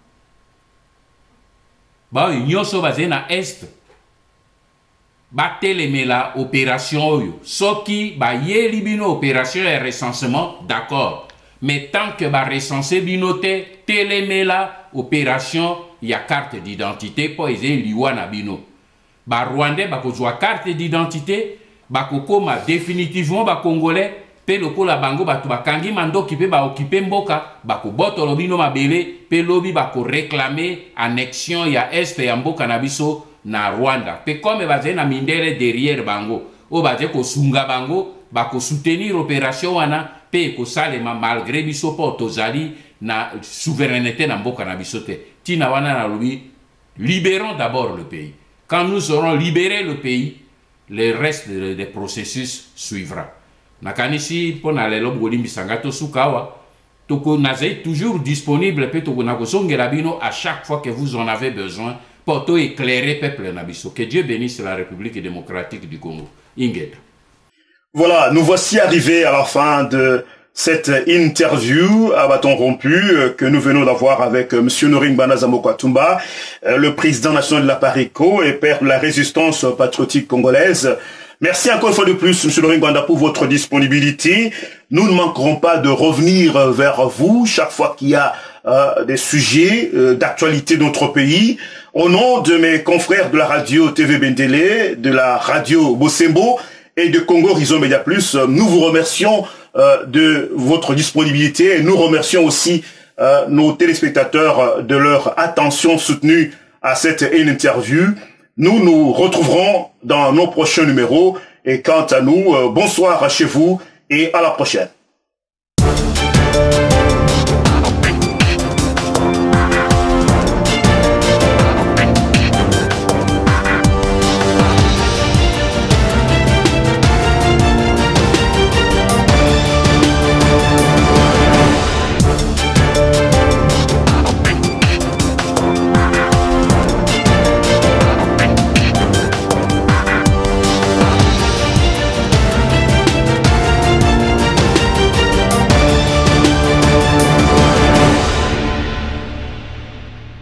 ba nyonso basé na est batelemela opération oyo soki bayeli bino opération et recensement d'accord mais tant que ba recenser bino te telemela opération ya carte d'identité po eze liwa na bino ba rwandais bakozwa carte d'identité bakokoma définitivement ba congolais pe lokola bango batu bakangi mandoki pe ba occuper mboka bakobotolo bino mabele pe lobi bako réclamer annexion ya est ya mboka na biso na Rwanda pe comme bazé na mindele derrière bango o bazé ko sunga bango bako soutenir opération wana pe ko salema malgré biso po tozali na souveraineté na mboka na biso te tina wana na lobi libérons d'abord le pays. Quand nous aurons libéré le pays, le reste des de processus suivra. Nakanisi pona lelo bolimbi sangato sukawa toko nazai toujours disponible pe toko nakosongela bino à chaque fois que vous en avez besoin pour tout éclairer peuple nabiso. Que Dieu bénisse la République démocratique du Congo. Ingeda. Voilà, nous voici arrivés à la fin de cette interview à bâton rompu que nous venons d'avoir avec M. Noring Banda Zamboko Atumba, le président national de la PARECO et père de la résistance patriotique congolaise. Merci encore une fois de plus, M. Noring Banda, pour votre disponibilité. Nous ne manquerons pas de revenir vers vous chaque fois qu'il y a euh, des sujets euh, d'actualité de notre pays. Au nom de mes confrères de la radio T V Bendele, de la radio Bosembo et de Congo Horizon Média Plus, nous vous remercions euh, de votre disponibilité et nous remercions aussi euh, nos téléspectateurs de leur attention soutenue à cette interview. Nous nous retrouverons dans nos prochains numéros et quant à nous, euh, bonsoir chez vous et à la prochaine.